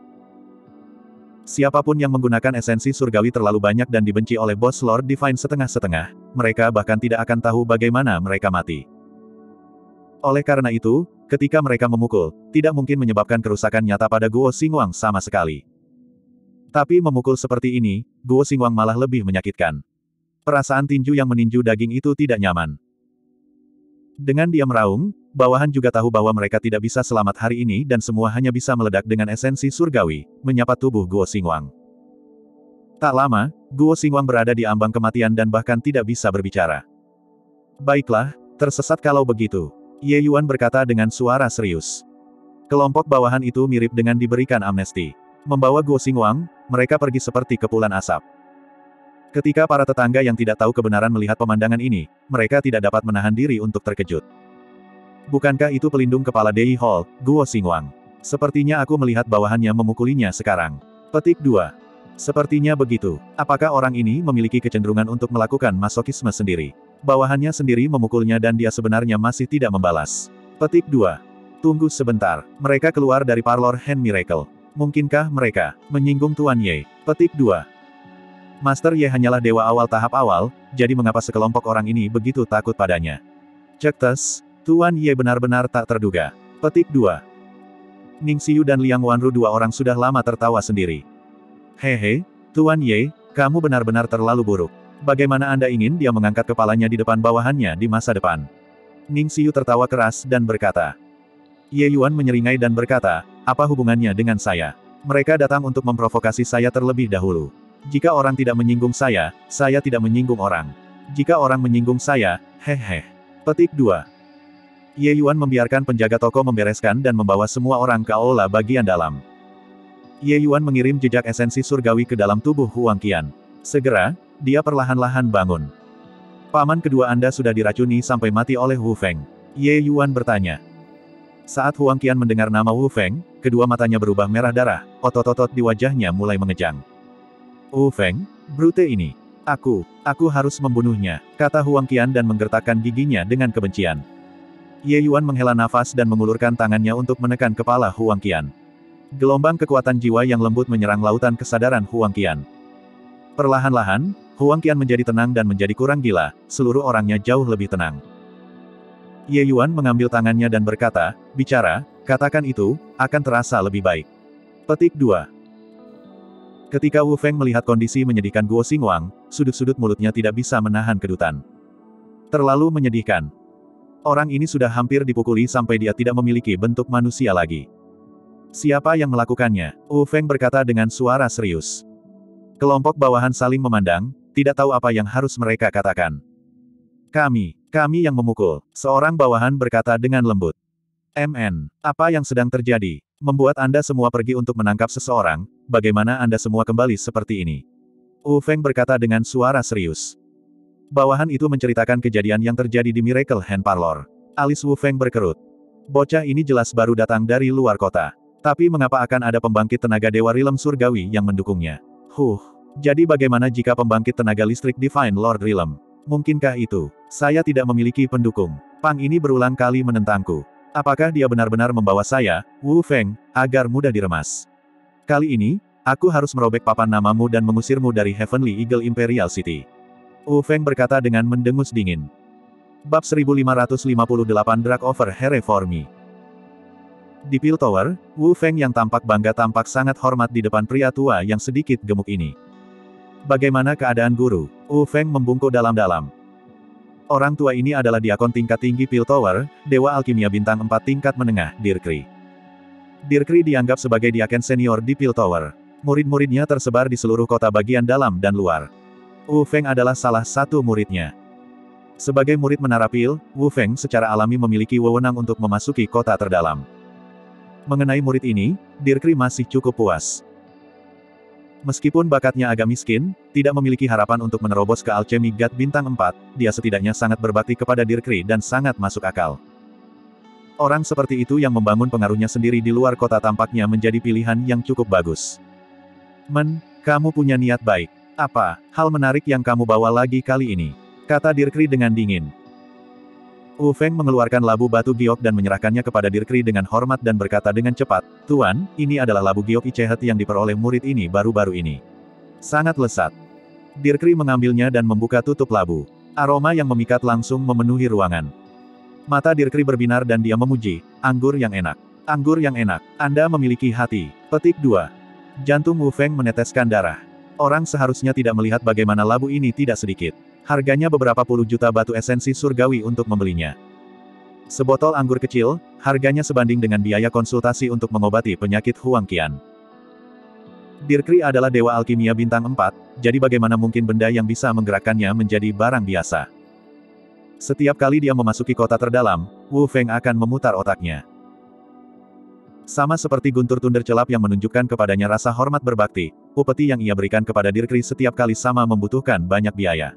Siapapun yang menggunakan esensi surgawi terlalu banyak dan dibenci oleh bos Lord Divine setengah-setengah, mereka bahkan tidak akan tahu bagaimana mereka mati. Oleh karena itu, ketika mereka memukul, tidak mungkin menyebabkan kerusakan nyata pada Guo Xingwang sama sekali. Tapi memukul seperti ini, Guo Xingwang malah lebih menyakitkan. Perasaan tinju yang meninju daging itu tidak nyaman. Dengan dia meraung, bawahan juga tahu bahwa mereka tidak bisa selamat hari ini dan semua hanya bisa meledak dengan esensi surgawi, menyapa tubuh Guo Xingwang. Tak lama, Guo Xingwang berada di ambang kematian dan bahkan tidak bisa berbicara. Baiklah, tersesat kalau begitu. Ye Yuan berkata dengan suara serius. Kelompok bawahan itu mirip dengan diberikan amnesti. Membawa Guo Xingwang, mereka pergi seperti kepulan asap. Ketika para tetangga yang tidak tahu kebenaran melihat pemandangan ini, mereka tidak dapat menahan diri untuk terkejut. Bukankah itu pelindung kepala Dei Hall, Guo Xingwang? Sepertinya aku melihat bawahannya memukulinya sekarang. Petik dua. Sepertinya begitu. Apakah orang ini memiliki kecenderungan untuk melakukan masokisme sendiri? Bawahannya sendiri memukulnya dan dia sebenarnya masih tidak membalas. Petik dua. Tunggu sebentar. Mereka keluar dari parlor Hand Miracle. Mungkinkah mereka menyinggung Tuan Ye? Petik dua. Master Ye hanyalah dewa awal tahap awal, jadi mengapa sekelompok orang ini begitu takut padanya? Cek tes, Tuan Ye benar-benar tak terduga. Petik dua. Ning Xiu dan Liang Wanru dua orang sudah lama tertawa sendiri. Hehe, Tuan Ye, kamu benar-benar terlalu buruk. Bagaimana Anda ingin dia mengangkat kepalanya di depan bawahannya di masa depan? Ning Xiu tertawa keras dan berkata. Ye Yuan menyeringai dan berkata, apa hubungannya dengan saya? Mereka datang untuk memprovokasi saya terlebih dahulu. Jika orang tidak menyinggung saya, saya tidak menyinggung orang. Jika orang menyinggung saya, hehe. Petik dua. Ye Yuan membiarkan penjaga toko membereskan dan membawa semua orang ke aula bagian dalam. Ye Yuan mengirim jejak esensi surgawi ke dalam tubuh Huang Qian. Segera, dia perlahan-lahan bangun. Paman kedua Anda sudah diracuni sampai mati oleh Wu Feng. Ye Yuan bertanya. Saat Huang Qian mendengar nama Wu Feng, kedua matanya berubah merah darah, otot-otot di wajahnya mulai mengejang. Wu Feng, brute ini. Aku, aku harus membunuhnya, kata Huang Qian dan menggertakkan giginya dengan kebencian. Ye Yuan menghela nafas dan mengulurkan tangannya untuk menekan kepala Huang Qian. Gelombang kekuatan jiwa yang lembut menyerang lautan kesadaran Huang Qian. Perlahan-lahan, Huang Qian menjadi tenang dan menjadi kurang gila, seluruh orangnya jauh lebih tenang. Ye Yuan mengambil tangannya dan berkata, bicara, katakan itu, akan terasa lebih baik. Petik dua. Ketika Wu Feng melihat kondisi menyedihkan Guo Xingwang, sudut-sudut mulutnya tidak bisa menahan kedutan. Terlalu menyedihkan. Orang ini sudah hampir dipukuli sampai dia tidak memiliki bentuk manusia lagi. Siapa yang melakukannya? Wu Feng berkata dengan suara serius. Kelompok bawahan saling memandang, tidak tahu apa yang harus mereka katakan. Kami, kami yang memukul, seorang bawahan berkata dengan lembut. M N, apa yang sedang terjadi? Membuat Anda semua pergi untuk menangkap seseorang, bagaimana Anda semua kembali seperti ini? Wu Feng berkata dengan suara serius. Bawahan itu menceritakan kejadian yang terjadi di Miracle Hand Parlor. Alis Wu Feng berkerut. Bocah ini jelas baru datang dari luar kota. Tapi mengapa akan ada pembangkit tenaga Dewa Rilem Surgawi yang mendukungnya? Huh, jadi bagaimana jika pembangkit tenaga listrik Divine Lord Rilem? Mungkinkah itu? Saya tidak memiliki pendukung. Pang ini berulang kali menentangku. Apakah dia benar-benar membawa saya, Wu Feng, agar mudah diremas? Kali ini, aku harus merobek papan namamu dan mengusirmu dari Heavenly Eagle Imperial City. Wu Feng berkata dengan mendengus dingin. Bab seribu lima ratus lima puluh delapan Drag Over Here for Me. Di Peel Tower, Wu Feng yang tampak bangga tampak sangat hormat di depan pria tua yang sedikit gemuk ini. Bagaimana keadaan guru? Wu Feng membungkuk dalam-dalam. Orang tua ini adalah diakon tingkat tinggi Peel Tower, Dewa Alkimia bintang empat tingkat menengah, Dirkri. Dirkri dianggap sebagai diaken senior di Peel Tower. Murid-muridnya tersebar di seluruh kota bagian dalam dan luar. Wu Feng adalah salah satu muridnya. Sebagai murid Menara Peel, Wu Feng secara alami memiliki wewenang untuk memasuki kota terdalam. Mengenai murid ini, Dirkri masih cukup puas. Meskipun bakatnya agak miskin, tidak memiliki harapan untuk menerobos ke Alchemy God bintang empat, dia setidaknya sangat berbakti kepada Dirkri dan sangat masuk akal. Orang seperti itu yang membangun pengaruhnya sendiri di luar kota tampaknya menjadi pilihan yang cukup bagus. Men, kamu punya niat baik. Apa hal menarik yang kamu bawa lagi kali ini? Kata Dirkri dengan dingin. Wu Feng mengeluarkan labu batu giok dan menyerahkannya kepada Dirkri dengan hormat dan berkata dengan cepat, Tuan, ini adalah labu giok Icehet yang diperoleh murid ini baru-baru ini. Sangat lesat. Dirkri mengambilnya dan membuka tutup labu. Aroma yang memikat langsung memenuhi ruangan. Mata Dirkri berbinar dan dia memuji, anggur yang enak. Anggur yang enak, Anda memiliki hati. Petik dua. Jantung Wu Feng meneteskan darah. Orang seharusnya tidak melihat bagaimana labu ini tidak sedikit. Harganya beberapa puluh juta batu esensi surgawi untuk membelinya. Sebotol anggur kecil, harganya sebanding dengan biaya konsultasi untuk mengobati penyakit Huang Qian. Dirkri adalah dewa alkimia bintang empat, jadi bagaimana mungkin benda yang bisa menggerakkannya menjadi barang biasa? Setiap kali dia memasuki kota terdalam, Wu Feng akan memutar otaknya. Sama seperti guntur tunder celap yang menunjukkan kepadanya rasa hormat berbakti, upeti yang ia berikan kepada Dirkri setiap kali sama membutuhkan banyak biaya.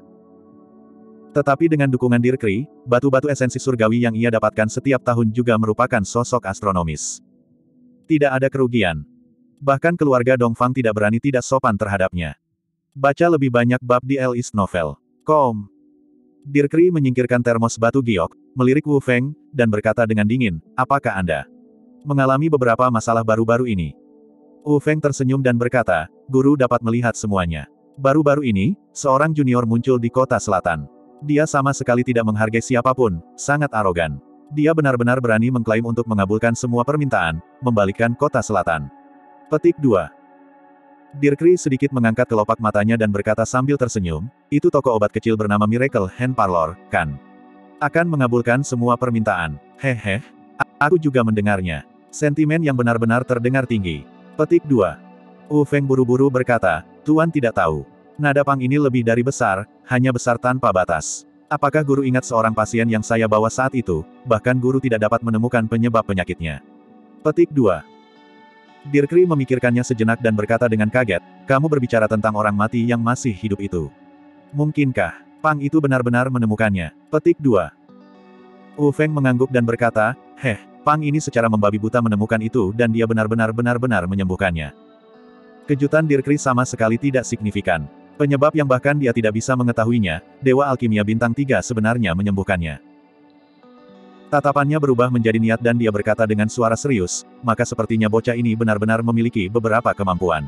Tetapi dengan dukungan Dirkri, batu-batu esensi surgawi yang ia dapatkan setiap tahun juga merupakan sosok astronomis. Tidak ada kerugian. Bahkan keluarga Dongfang tidak berani tidak sopan terhadapnya. Baca lebih banyak bab di L East Novel. Kom. Dirkri menyingkirkan termos batu giok, melirik Wu Feng, dan berkata dengan dingin, apakah Anda mengalami beberapa masalah baru-baru ini? Wu Feng tersenyum dan berkata, guru dapat melihat semuanya. Baru-baru ini, seorang junior muncul di kota selatan. Dia sama sekali tidak menghargai siapapun, sangat arogan. Dia benar-benar berani mengklaim untuk mengabulkan semua permintaan, membalikkan kota selatan. Petik dua. Dirkri sedikit mengangkat kelopak matanya dan berkata sambil tersenyum, itu toko obat kecil bernama Miracle Hand Parlor, kan? Akan mengabulkan semua permintaan. Hehe. Aku juga mendengarnya. Sentimen yang benar-benar terdengar tinggi. Petik dua. Wu Feng buru-buru berkata, Tuan tidak tahu. Nada pang ini lebih dari besar, hanya besar tanpa batas. Apakah guru ingat seorang pasien yang saya bawa saat itu, bahkan guru tidak dapat menemukan penyebab penyakitnya. Petik dua. Dirkri memikirkannya sejenak dan berkata dengan kaget, kamu berbicara tentang orang mati yang masih hidup itu. Mungkinkah Pang itu benar-benar menemukannya? Petik dua. Wu Feng mengangguk dan berkata, heh, Pang ini secara membabi buta menemukan itu dan dia benar-benar benar-benar menyembuhkannya. Kejutan Dirkri sama sekali tidak signifikan. Penyebab yang bahkan dia tidak bisa mengetahuinya, Dewa Alkimia Bintang tiga sebenarnya menyembuhkannya. Tatapannya berubah menjadi niat dan dia berkata dengan suara serius, maka sepertinya bocah ini benar-benar memiliki beberapa kemampuan.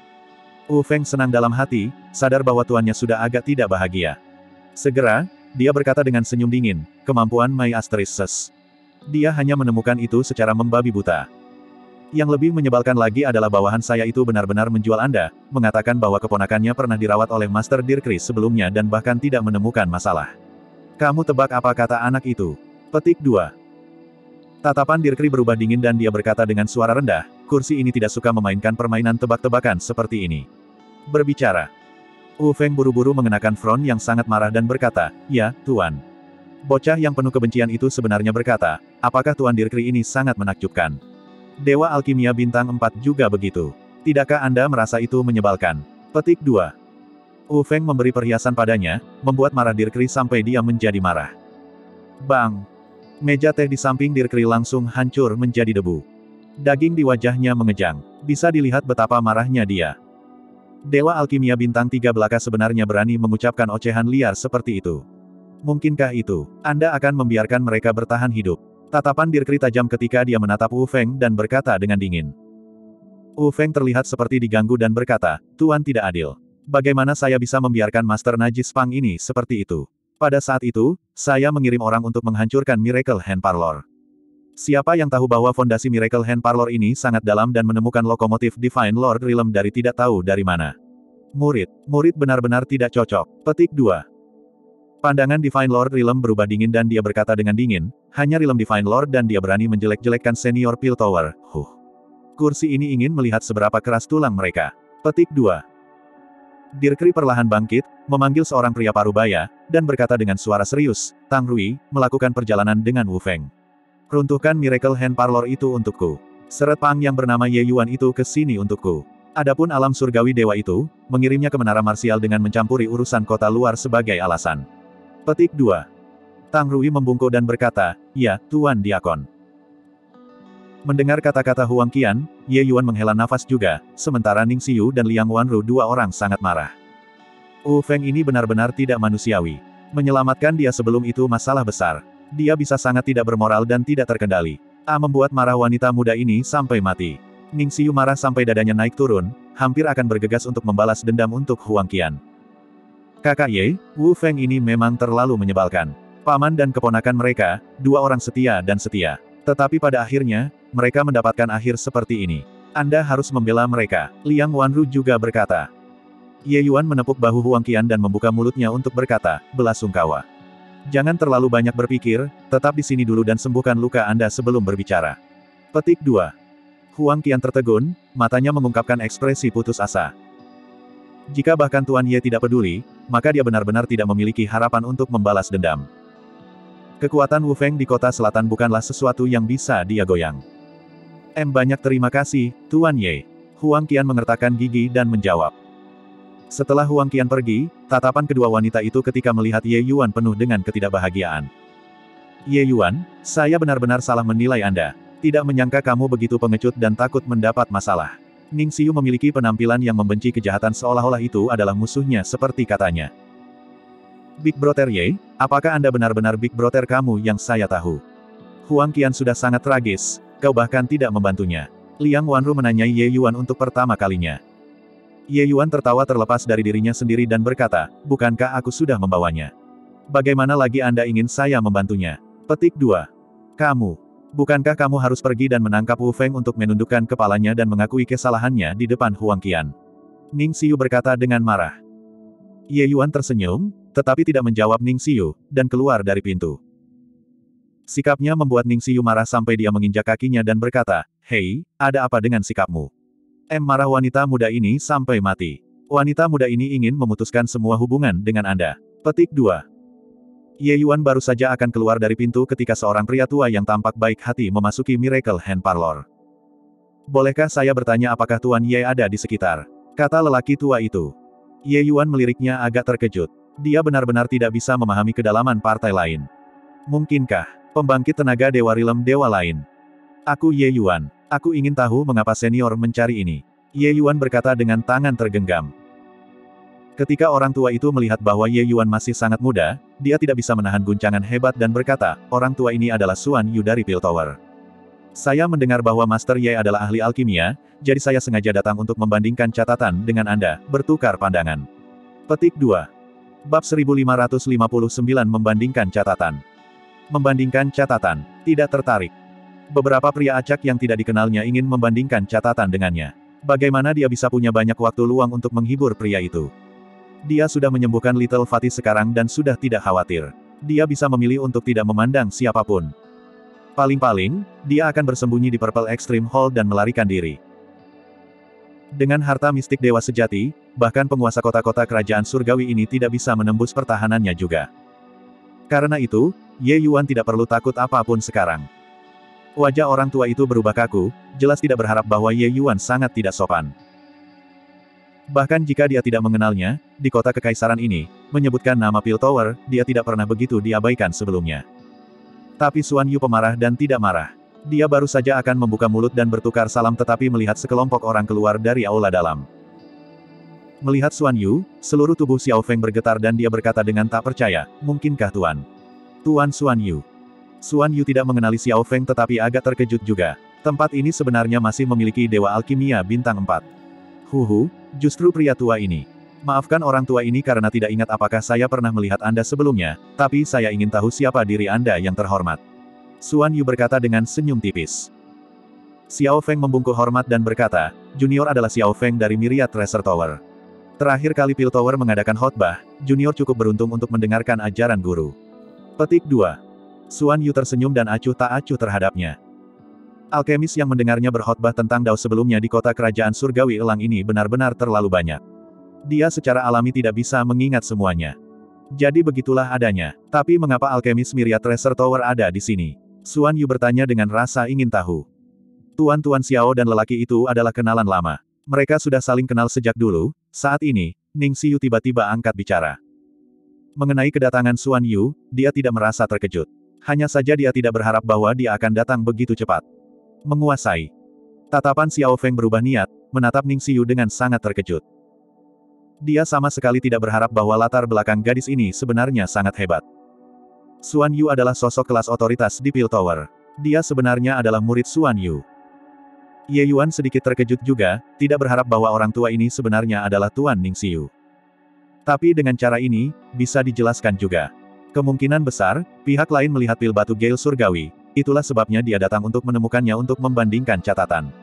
Wu Feng senang dalam hati, sadar bahwa tuannya sudah agak tidak bahagia. Segera, dia berkata dengan senyum dingin, kemampuan My Asterisks. Dia hanya menemukan itu secara membabi buta. Yang lebih menyebalkan lagi adalah bawahan saya itu benar-benar menjual Anda, mengatakan bahwa keponakannya pernah dirawat oleh Master Dirkri sebelumnya dan bahkan tidak menemukan masalah. Kamu tebak apa kata anak itu? Petik dua. Tatapan Dirkri berubah dingin dan dia berkata dengan suara rendah, kursi ini tidak suka memainkan permainan tebak-tebakan seperti ini. Berbicara. Wu Feng buru-buru mengenakan front yang sangat marah dan berkata, ya, Tuan. Bocah yang penuh kebencian itu sebenarnya berkata, apakah Tuan Dirkri ini sangat menakjubkan? Dewa Alkimia Bintang empat juga begitu. Tidakkah Anda merasa itu menyebalkan? Petik dua. Wu Feng memberi perhiasan padanya, membuat marah Dirkri sampai dia menjadi marah. Bang! Meja teh di samping Dirkri langsung hancur menjadi debu. Daging di wajahnya mengejang. Bisa dilihat betapa marahnya dia. Dewa Alkimia Bintang tiga belaka sebenarnya berani mengucapkan ocehan liar seperti itu. Mungkinkah itu? Anda akan membiarkan mereka bertahan hidup. Tatapan Dirkri tajam ketika dia menatap Wu Feng dan berkata dengan dingin. Wu Feng terlihat seperti diganggu dan berkata, Tuan tidak adil. Bagaimana saya bisa membiarkan Master Najis Pang ini seperti itu? Pada saat itu, saya mengirim orang untuk menghancurkan Miracle Hand Parlor. Siapa yang tahu bahwa fondasi Miracle Hand Parlor ini sangat dalam dan menemukan lokomotif Divine Lord Realm dari tidak tahu dari mana? Murid. Murid benar-benar tidak cocok. Petik dua. Pandangan Divine Lord Realm berubah dingin dan dia berkata dengan dingin, hanya Realm Divine Lord dan dia berani menjelek-jelekkan senior Piltover. Huh. Kursi ini ingin melihat seberapa keras tulang mereka. Petik dua. Dirkri perlahan bangkit, memanggil seorang pria parubaya, dan berkata dengan suara serius, Tang Rui, melakukan perjalanan dengan Wu Feng. Runtuhkan Miracle Hand Parlor itu untukku. Seret Pang yang bernama Ye Yuan itu ke sini untukku. Adapun alam surgawi dewa itu, mengirimnya ke menara marsial dengan mencampuri urusan kota luar sebagai alasan. Petik dua. Tang Rui membungkuk dan berkata, ya, Tuan Diakon. Mendengar kata-kata Huang Qian, Ye Yuan menghela nafas juga, sementara Ning Xiu dan Liang Wanru dua orang sangat marah. Wu Feng ini benar-benar tidak manusiawi. Menyelamatkan dia sebelum itu masalah besar. Dia bisa sangat tidak bermoral dan tidak terkendali. A membuat marah wanita muda ini sampai mati. Ning Xiu marah sampai dadanya naik turun, hampir akan bergegas untuk membalas dendam untuk Huang Qian. Kakak Ye, Wu Feng ini memang terlalu menyebalkan. Paman dan keponakan mereka, dua orang setia dan setia. Tetapi pada akhirnya, mereka mendapatkan akhir seperti ini. Anda harus membela mereka. Liang Wanru juga berkata. Ye Yuan menepuk bahu Huang Qian dan membuka mulutnya untuk berkata, belasungkawa. Jangan terlalu banyak berpikir, tetap di sini dulu dan sembuhkan luka Anda sebelum berbicara. Petik dua. Huang Qian tertegun, matanya mengungkapkan ekspresi putus asa. Jika bahkan Tuan Ye tidak peduli, maka dia benar-benar tidak memiliki harapan untuk membalas dendam. Kekuatan Wu Feng di kota selatan bukanlah sesuatu yang bisa dia goyang. M banyak terima kasih, Tuan Ye. Huang Qian mengertakkan gigi dan menjawab. Setelah Huang Qian pergi, tatapan kedua wanita itu ketika melihat Ye Yuan penuh dengan ketidakbahagiaan. Ye Yuan, saya benar-benar salah menilai Anda. Tidak menyangka kamu begitu pengecut dan takut mendapat masalah. Ning Xiu memiliki penampilan yang membenci kejahatan seolah-olah itu adalah musuhnya seperti katanya. Big Brother Ye, apakah Anda benar-benar Big Brother kamu yang saya tahu? Huang Qian sudah sangat tragis, kau bahkan tidak membantunya. Liang Wanru menanyai Ye Yuan untuk pertama kalinya. Ye Yuan tertawa terlepas dari dirinya sendiri dan berkata, bukankah aku sudah membawanya? Bagaimana lagi Anda ingin saya membantunya? Petik dua. Kamu. Bukankah kamu harus pergi dan menangkap Wu Feng untuk menundukkan kepalanya dan mengakui kesalahannya di depan Huang Qian? Ning Xiu berkata dengan marah. Ye Yuan tersenyum, tetapi tidak menjawab Ning Xiu, dan keluar dari pintu. Sikapnya membuat Ning Xiu marah sampai dia menginjak kakinya dan berkata, hei, ada apa dengan sikapmu? M marah wanita muda ini sampai mati. Wanita muda ini ingin memutuskan semua hubungan dengan Anda. Petik dua. Ye Yuan baru saja akan keluar dari pintu ketika seorang pria tua yang tampak baik hati memasuki Miracle Hand Parlor. Bolehkah saya bertanya apakah Tuan Ye ada di sekitar? Kata lelaki tua itu. Ye Yuan meliriknya agak terkejut. Dia benar-benar tidak bisa memahami kedalaman partai lain. Mungkinkah pembangkit tenaga Dewa Rilem Dewa lain? Aku Ye Yuan. Aku ingin tahu mengapa senior mencari ini. Ye Yuan berkata dengan tangan tergenggam. Ketika orang tua itu melihat bahwa Ye Yuan masih sangat muda, dia tidak bisa menahan guncangan hebat dan berkata, orang tua ini adalah Xuan Yu dari Piltover. Saya mendengar bahwa Master Ye adalah ahli alkimia, jadi saya sengaja datang untuk membandingkan catatan dengan Anda, bertukar pandangan. Petik dua. Bab seribu lima ratus lima puluh sembilan membandingkan catatan. Membandingkan catatan. Tidak tertarik. Beberapa pria acak yang tidak dikenalnya ingin membandingkan catatan dengannya. Bagaimana dia bisa punya banyak waktu luang untuk menghibur pria itu? Dia sudah menyembuhkan Little Fatih sekarang dan sudah tidak khawatir. Dia bisa memilih untuk tidak memandang siapapun. Paling-paling, dia akan bersembunyi di Purple Extreme Hall dan melarikan diri. Dengan harta mistik dewa sejati, bahkan penguasa kota-kota kerajaan surgawi ini tidak bisa menembus pertahanannya juga. Karena itu, Ye Yuan tidak perlu takut apapun sekarang. Wajah orang tua itu berubah kaku, jelas tidak berharap bahwa Ye Yuan sangat tidak sopan. Bahkan jika dia tidak mengenalnya, di kota kekaisaran ini, menyebutkan nama Piltover, dia tidak pernah begitu diabaikan sebelumnya. Tapi Xuan Yu pemarah dan tidak marah. Dia baru saja akan membuka mulut dan bertukar salam tetapi melihat sekelompok orang keluar dari aula dalam. Melihat Xuan Yu, seluruh tubuh Xiao Feng bergetar dan dia berkata dengan tak percaya, mungkinkah Tuan? Tuan Xuan Yu. Xuan Yu tidak mengenali Xiao Feng tetapi agak terkejut juga. Tempat ini sebenarnya masih memiliki dewa alkimia bintang empat. Huhu, justru pria tua ini. Maafkan orang tua ini karena tidak ingat apakah saya pernah melihat Anda sebelumnya, tapi saya ingin tahu siapa diri Anda yang terhormat. Xuan Yu berkata dengan senyum tipis. Xiao Feng membungkuk hormat dan berkata, Junior adalah Xiao Feng dari Myriad Treasure Tower. Terakhir kali Piltover mengadakan khotbah, Junior cukup beruntung untuk mendengarkan ajaran guru. Petik dua. Xuan Yu tersenyum dan acuh tak acuh terhadapnya. Alkemis yang mendengarnya berkhotbah tentang Dao sebelumnya di kota kerajaan surgawi elang ini benar-benar terlalu banyak. Dia secara alami tidak bisa mengingat semuanya. Jadi begitulah adanya. Tapi mengapa alkemis Myriad Treasure Tower ada di sini? Xuan Yu bertanya dengan rasa ingin tahu. Tuan-Tuan Xiao dan lelaki itu adalah kenalan lama. Mereka sudah saling kenal sejak dulu. Saat ini, Ning Xiu tiba-tiba angkat bicara. Mengenai kedatangan Xuan Yu, dia tidak merasa terkejut. Hanya saja dia tidak berharap bahwa dia akan datang begitu cepat. Menguasai. Tatapan Xiao Feng berubah niat, menatap Ning Xiu dengan sangat terkejut. Dia sama sekali tidak berharap bahwa latar belakang gadis ini sebenarnya sangat hebat. Xuan Yu adalah sosok kelas otoritas di Piltover. Dia sebenarnya adalah murid Xuan Yu. Ye Yuan sedikit terkejut juga, tidak berharap bahwa orang tua ini sebenarnya adalah Tuan Ning Xiu. Tapi dengan cara ini, bisa dijelaskan juga. Kemungkinan besar, pihak lain melihat pil batu Gale Surgawi. Itulah sebabnya dia datang untuk menemukannya untuk membandingkan catatan.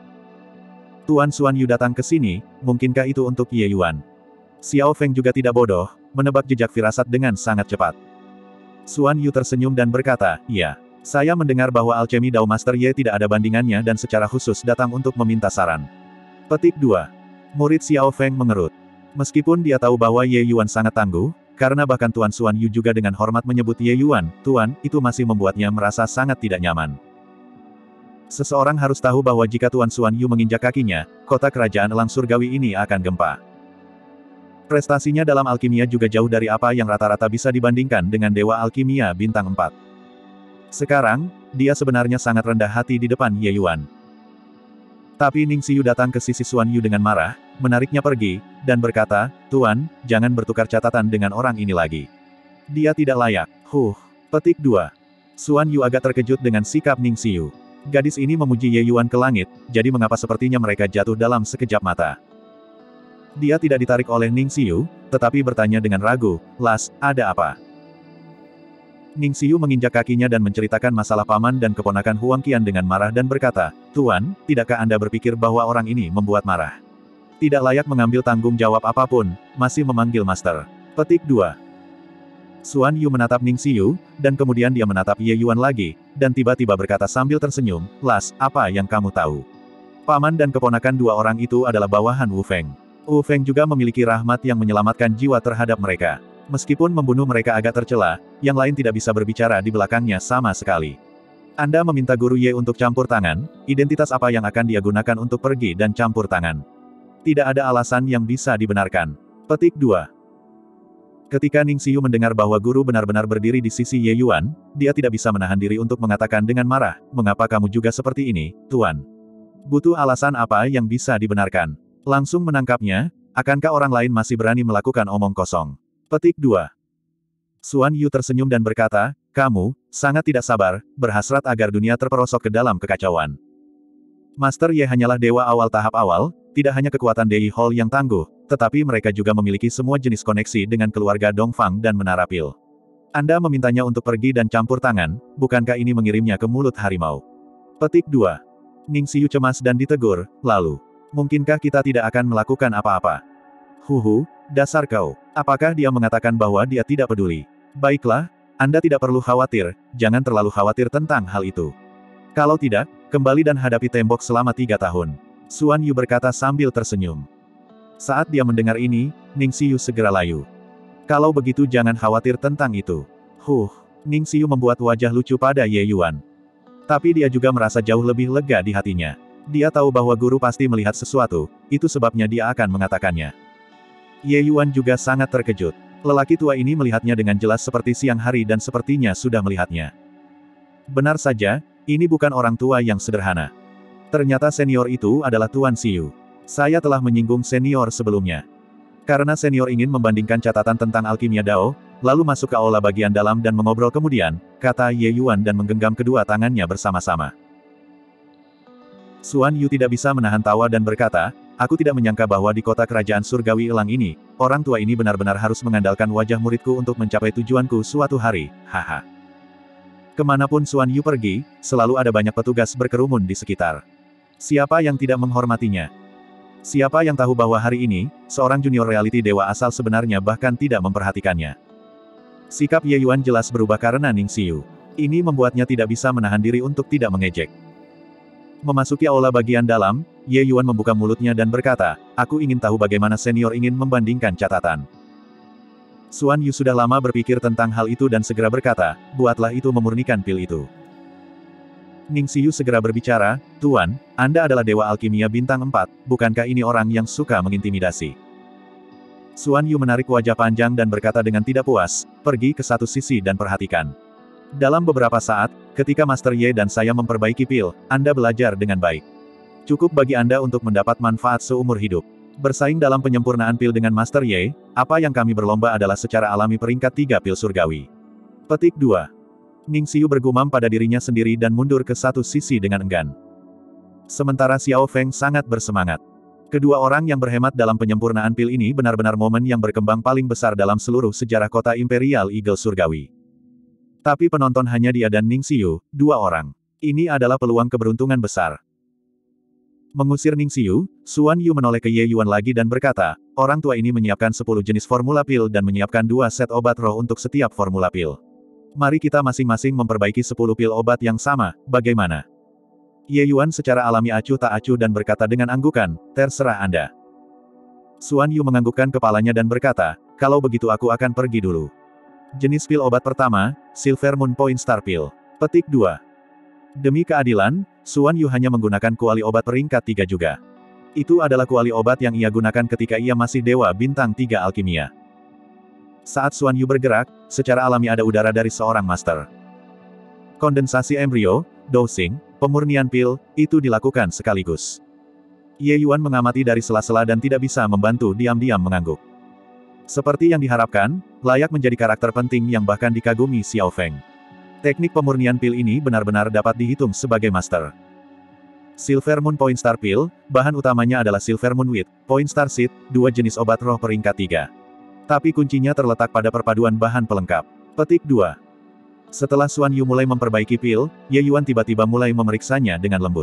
Tuan Xuan Yu datang ke sini, mungkinkah itu untuk Ye Yuan? Xiao Feng juga tidak bodoh, menebak jejak firasat dengan sangat cepat. Xuan Yu tersenyum dan berkata, iya. Saya mendengar bahwa alchemy Dao Master Ye tidak ada bandingannya dan secara khusus datang untuk meminta saran. Petik dua. Murid Xiao Feng mengerut. Meskipun dia tahu bahwa Ye Yuan sangat tangguh, karena bahkan Tuan Xuan Yu juga dengan hormat menyebut Ye Yuan, Tuan, itu masih membuatnya merasa sangat tidak nyaman. Seseorang harus tahu bahwa jika Tuan Xuan Yu menginjak kakinya, kota kerajaan elang surgawi ini akan gempa. Prestasinya dalam alkimia juga jauh dari apa yang rata-rata bisa dibandingkan dengan Dewa Alkimia Bintang empat. Sekarang, dia sebenarnya sangat rendah hati di depan Ye Yuan. Tapi Ning Xiu datang ke sisi Xuan Yu dengan marah, menariknya pergi, dan berkata, Tuan, jangan bertukar catatan dengan orang ini lagi. Dia tidak layak. Huh. Petik dua. Xuan Yu agak terkejut dengan sikap Ning Xiu. Gadis ini memuji Ye Yuan ke langit, jadi mengapa sepertinya mereka jatuh dalam sekejap mata. Dia tidak ditarik oleh Ning Xiu, tetapi bertanya dengan ragu, Las, ada apa? Ning Xiu menginjak kakinya dan menceritakan masalah paman dan keponakan Huang Qian dengan marah dan berkata, Tuan, tidakkah Anda berpikir bahwa orang ini membuat marah? Tidak layak mengambil tanggung jawab apapun, masih memanggil master. Petik dua. Xuan Yu menatap Ning Xiu, dan kemudian dia menatap Ye Yuan lagi, dan tiba-tiba berkata sambil tersenyum, Las, apa yang kamu tahu? Paman dan keponakan dua orang itu adalah bawahan Wu Feng. Wu Feng juga memiliki rahmat yang menyelamatkan jiwa terhadap mereka. Meskipun membunuh mereka agak tercela, yang lain tidak bisa berbicara di belakangnya sama sekali. Anda meminta Guru Ye untuk campur tangan, identitas apa yang akan dia gunakan untuk pergi dan campur tangan? Tidak ada alasan yang bisa dibenarkan. Petik dua. Ketika Ning Xiu mendengar bahwa guru benar-benar berdiri di sisi Ye Yuan, dia tidak bisa menahan diri untuk mengatakan dengan marah, mengapa kamu juga seperti ini, Tuan? Butuh alasan apa yang bisa dibenarkan? Langsung menangkapnya, akankah orang lain masih berani melakukan omong kosong? Petik dua. Xuan Yu tersenyum dan berkata, kamu, sangat tidak sabar, berhasrat agar dunia terperosok ke dalam kekacauan. Master Ye hanyalah dewa awal tahap awal, tidak hanya kekuatan Dei Hall yang tangguh, tetapi mereka juga memiliki semua jenis koneksi dengan keluarga Dongfang dan Menara Pil. Anda memintanya untuk pergi dan campur tangan, bukankah ini mengirimnya ke mulut harimau? Petik dua. Ning Xiu cemas dan ditegur, lalu, mungkinkah kita tidak akan melakukan apa-apa? Huhu, dasar kau. Apakah dia mengatakan bahwa dia tidak peduli? Baiklah, Anda tidak perlu khawatir, jangan terlalu khawatir tentang hal itu. Kalau tidak, kembali dan hadapi tembok selama tiga tahun. Xuan Yu berkata sambil tersenyum. Saat dia mendengar ini, Ning Xiu segera layu. Kalau begitu jangan khawatir tentang itu. Huh, Ning Xiu membuat wajah lucu pada Ye Yuan. Tapi dia juga merasa jauh lebih lega di hatinya. Dia tahu bahwa guru pasti melihat sesuatu, itu sebabnya dia akan mengatakannya. Ye Yuan juga sangat terkejut. Lelaki tua ini melihatnya dengan jelas seperti siang hari dan sepertinya sudah melihatnya. Benar saja, ini bukan orang tua yang sederhana. Ternyata senior itu adalah Tuan Xiu. Saya telah menyinggung senior sebelumnya. Karena senior ingin membandingkan catatan tentang alkimia Dao, lalu masuk ke aula bagian dalam dan mengobrol kemudian, kata Ye Yuan dan menggenggam kedua tangannya bersama-sama. Xuan Yu tidak bisa menahan tawa dan berkata, aku tidak menyangka bahwa di kota kerajaan surgawi elang ini, orang tua ini benar-benar harus mengandalkan wajah muridku untuk mencapai tujuanku suatu hari, haha. Kemanapun Xuan Yu pergi, selalu ada banyak petugas berkerumun di sekitar. Siapa yang tidak menghormatinya? Siapa yang tahu bahwa hari ini, seorang junior reality dewa asal sebenarnya bahkan tidak memperhatikannya? Sikap Ye Yuan jelas berubah karena Ning Xiu. Ini membuatnya tidak bisa menahan diri untuk tidak mengejek. Memasuki aula bagian dalam, Ye Yuan membuka mulutnya dan berkata, aku ingin tahu bagaimana senior ingin membandingkan catatan. Xuan Yu sudah lama berpikir tentang hal itu dan segera berkata, buatlah itu memurnikan pil itu. Ning Xiu segera berbicara, Tuan, Anda adalah Dewa Alkimia Bintang empat, bukankah ini orang yang suka mengintimidasi? Xuan Yu menarik wajah panjang dan berkata dengan tidak puas, pergi ke satu sisi dan perhatikan. Dalam beberapa saat, ketika Master Ye dan saya memperbaiki pil, Anda belajar dengan baik. Cukup bagi Anda untuk mendapat manfaat seumur hidup. Bersaing dalam penyempurnaan pil dengan Master Ye, apa yang kami berlomba adalah secara alami peringkat tiga pil surgawi. Petik dua. Ning Xiu bergumam pada dirinya sendiri dan mundur ke satu sisi dengan enggan. Sementara Xiao Feng sangat bersemangat. Kedua orang yang berhemat dalam penyempurnaan pil ini benar-benar momen yang berkembang paling besar dalam seluruh sejarah kota Imperial Eagle Surgawi. Tapi penonton hanya dia dan Ning Xiu, dua orang. Ini adalah peluang keberuntungan besar. Mengusir Ning Xiu, Xuan Yu menoleh ke Ye Yuan lagi dan berkata, orang tua ini menyiapkan sepuluh jenis formula pil dan menyiapkan dua set obat roh untuk setiap formula pil. Mari kita masing-masing memperbaiki sepuluh pil obat yang sama, bagaimana? Ye Yuan secara alami acuh tak acuh dan berkata dengan anggukan, terserah Anda. Xuan Yu menganggukkan kepalanya dan berkata, kalau begitu aku akan pergi dulu. Jenis pil obat pertama, Silver Moon Point Star Pill. Petik dua. Demi keadilan, Xuan Yu hanya menggunakan kuali obat peringkat tiga juga. Itu adalah kuali obat yang ia gunakan ketika ia masih Dewa Bintang tiga Alkimia. Saat Xuan Yu bergerak, secara alami ada udara dari seorang master. Kondensasi embrio, dosing, pemurnian pil, itu dilakukan sekaligus. Ye Yuan mengamati dari sela-sela dan tidak bisa membantu diam-diam mengangguk. Seperti yang diharapkan, layak menjadi karakter penting yang bahkan dikagumi Xiao Feng. Teknik pemurnian pil ini benar-benar dapat dihitung sebagai master. Silver Moon Point Star Pill, bahan utamanya adalah Silver Moon Wheat, Point Star Seed, dua jenis obat roh peringkat tiga. Tapi kuncinya terletak pada perpaduan bahan pelengkap. Petik dua. Setelah Xuan Yu mulai memperbaiki pil, Ye Yuan tiba-tiba mulai memeriksanya dengan lembut.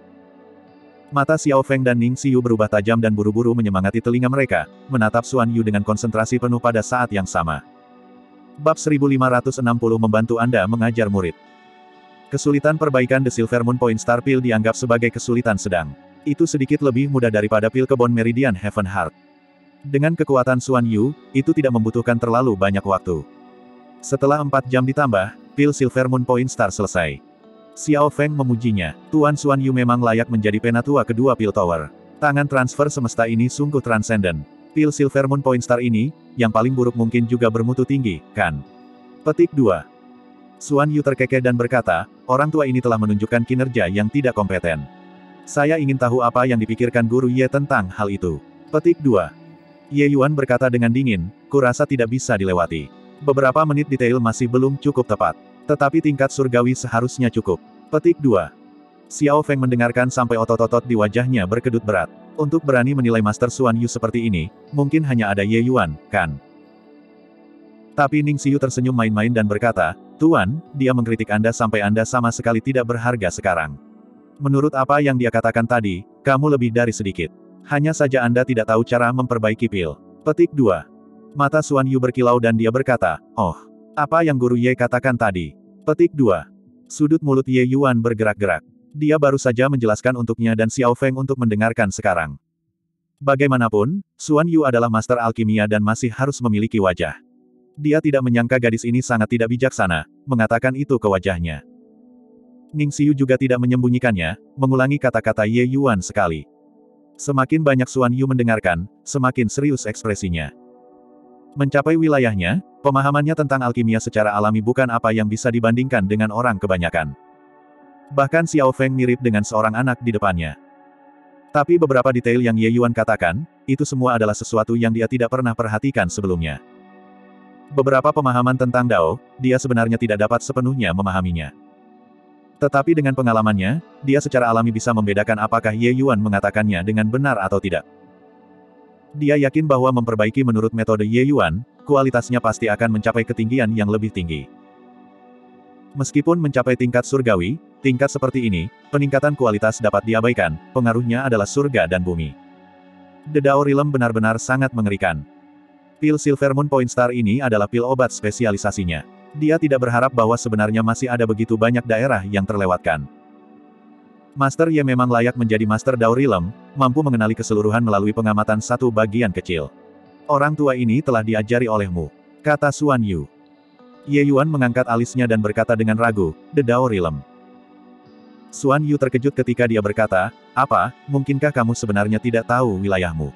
Mata Xiao Feng dan Ning Xiu berubah tajam dan buru-buru menyemangati telinga mereka, menatap Xuan Yu dengan konsentrasi penuh pada saat yang sama. Bab seribu lima ratus enam puluh membantu Anda mengajar murid. Kesulitan perbaikan The Silver Moon Point Star Pill dianggap sebagai kesulitan sedang. Itu sedikit lebih mudah daripada pil kebon Meridian Heaven Heart. Dengan kekuatan Xuan Yu, itu tidak membutuhkan terlalu banyak waktu. Setelah empat jam ditambah, pil Silver Moon Point Star selesai. Xiao Feng memujinya. Tuan Xuan Yu memang layak menjadi penatua kedua pil tower. Tangan transfer semesta ini sungguh transenden. Pil Silver Moon Point Star ini, yang paling buruk mungkin juga bermutu tinggi, kan? Petik dua. Xuan Yu terkekeh dan berkata, orang tua ini telah menunjukkan kinerja yang tidak kompeten. Saya ingin tahu apa yang dipikirkan Guru Ye tentang hal itu. Petik dua. Ye Yuan berkata dengan dingin, kurasa tidak bisa dilewati. Beberapa menit detail masih belum cukup tepat. Tetapi tingkat surgawi seharusnya cukup. Petik dua. Xiao Feng mendengarkan sampai otot-otot di wajahnya berkedut berat. Untuk berani menilai Master Xuan Yu seperti ini, mungkin hanya ada Ye Yuan, kan? Tapi Ning Xiu tersenyum main-main dan berkata, Tuan, dia mengkritik Anda sampai Anda sama sekali tidak berharga sekarang. Menurut apa yang dia katakan tadi, kamu lebih dari sedikit. Hanya saja Anda tidak tahu cara memperbaiki pil. Petik dua. Mata Xuan Yu berkilau dan dia berkata, oh, apa yang Guru Ye katakan tadi? Petik dua. Sudut mulut Ye Yuan bergerak-gerak. Dia baru saja menjelaskan untuknya dan Xiao Feng untuk mendengarkan sekarang. Bagaimanapun, Xuan Yu adalah master alkimia dan masih harus memiliki wajah. Dia tidak menyangka gadis ini sangat tidak bijaksana, mengatakan itu ke wajahnya. Ning Xiu juga tidak menyembunyikannya, mengulangi kata-kata Ye Yuan sekali. Semakin banyak Xuan Yu mendengarkan, semakin serius ekspresinya. Mencapai wilayahnya, pemahamannya tentang alkimia secara alami bukan apa yang bisa dibandingkan dengan orang kebanyakan. Bahkan Xiao Feng mirip dengan seorang anak di depannya. Tapi beberapa detail yang Ye Yuan katakan, itu semua adalah sesuatu yang dia tidak pernah perhatikan sebelumnya. Beberapa pemahaman tentang Dao, dia sebenarnya tidak dapat sepenuhnya memahaminya. Tetapi dengan pengalamannya, dia secara alami bisa membedakan apakah Ye Yuan mengatakannya dengan benar atau tidak. Dia yakin bahwa memperbaiki menurut metode Ye Yuan, kualitasnya pasti akan mencapai ketinggian yang lebih tinggi. Meskipun mencapai tingkat surgawi, tingkat seperti ini, peningkatan kualitas dapat diabaikan, pengaruhnya adalah surga dan bumi. The Dao Realm benar-benar sangat mengerikan. Pil Silver Moon Point Star ini adalah pil obat spesialisasinya. Dia tidak berharap bahwa sebenarnya masih ada begitu banyak daerah yang terlewatkan. Master Ye memang layak menjadi Master Dao Realm, mampu mengenali keseluruhan melalui pengamatan satu bagian kecil. Orang tua ini telah diajari olehmu, kata Xuan Yu. Ye Yuan mengangkat alisnya dan berkata dengan ragu, The Dao Realm. Xuan Yu terkejut ketika dia berkata, apa, mungkinkah kamu sebenarnya tidak tahu wilayahmu?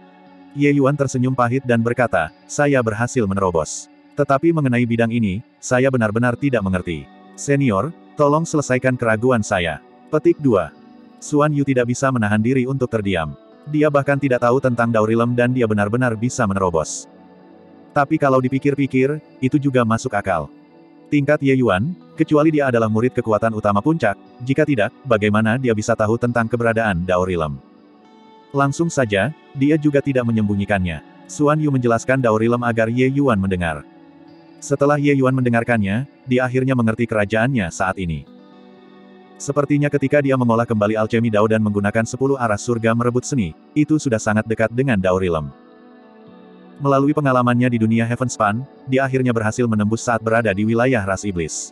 Ye Yuan tersenyum pahit dan berkata, saya berhasil menerobos. Tetapi mengenai bidang ini, saya benar-benar tidak mengerti. Senior, tolong selesaikan keraguan saya. Petik dua. Xuan Yu tidak bisa menahan diri untuk terdiam. Dia bahkan tidak tahu tentang Dao Realm dan dia benar-benar bisa menerobos. Tapi kalau dipikir-pikir, itu juga masuk akal. Tingkat Ye Yuan, kecuali dia adalah murid kekuatan utama puncak, jika tidak, bagaimana dia bisa tahu tentang keberadaan Dao Realm? Langsung saja, dia juga tidak menyembunyikannya. Xuan Yu menjelaskan Dao Realm agar Ye Yuan mendengar. Setelah Ye Yuan mendengarkannya, dia akhirnya mengerti kerajaannya saat ini. Sepertinya ketika dia mengolah kembali alchemy Dao dan menggunakan sepuluh arah surga merebut seni, itu sudah sangat dekat dengan Dao Realm. Melalui pengalamannya di dunia Heavenspan, dia akhirnya berhasil menembus saat berada di wilayah ras iblis.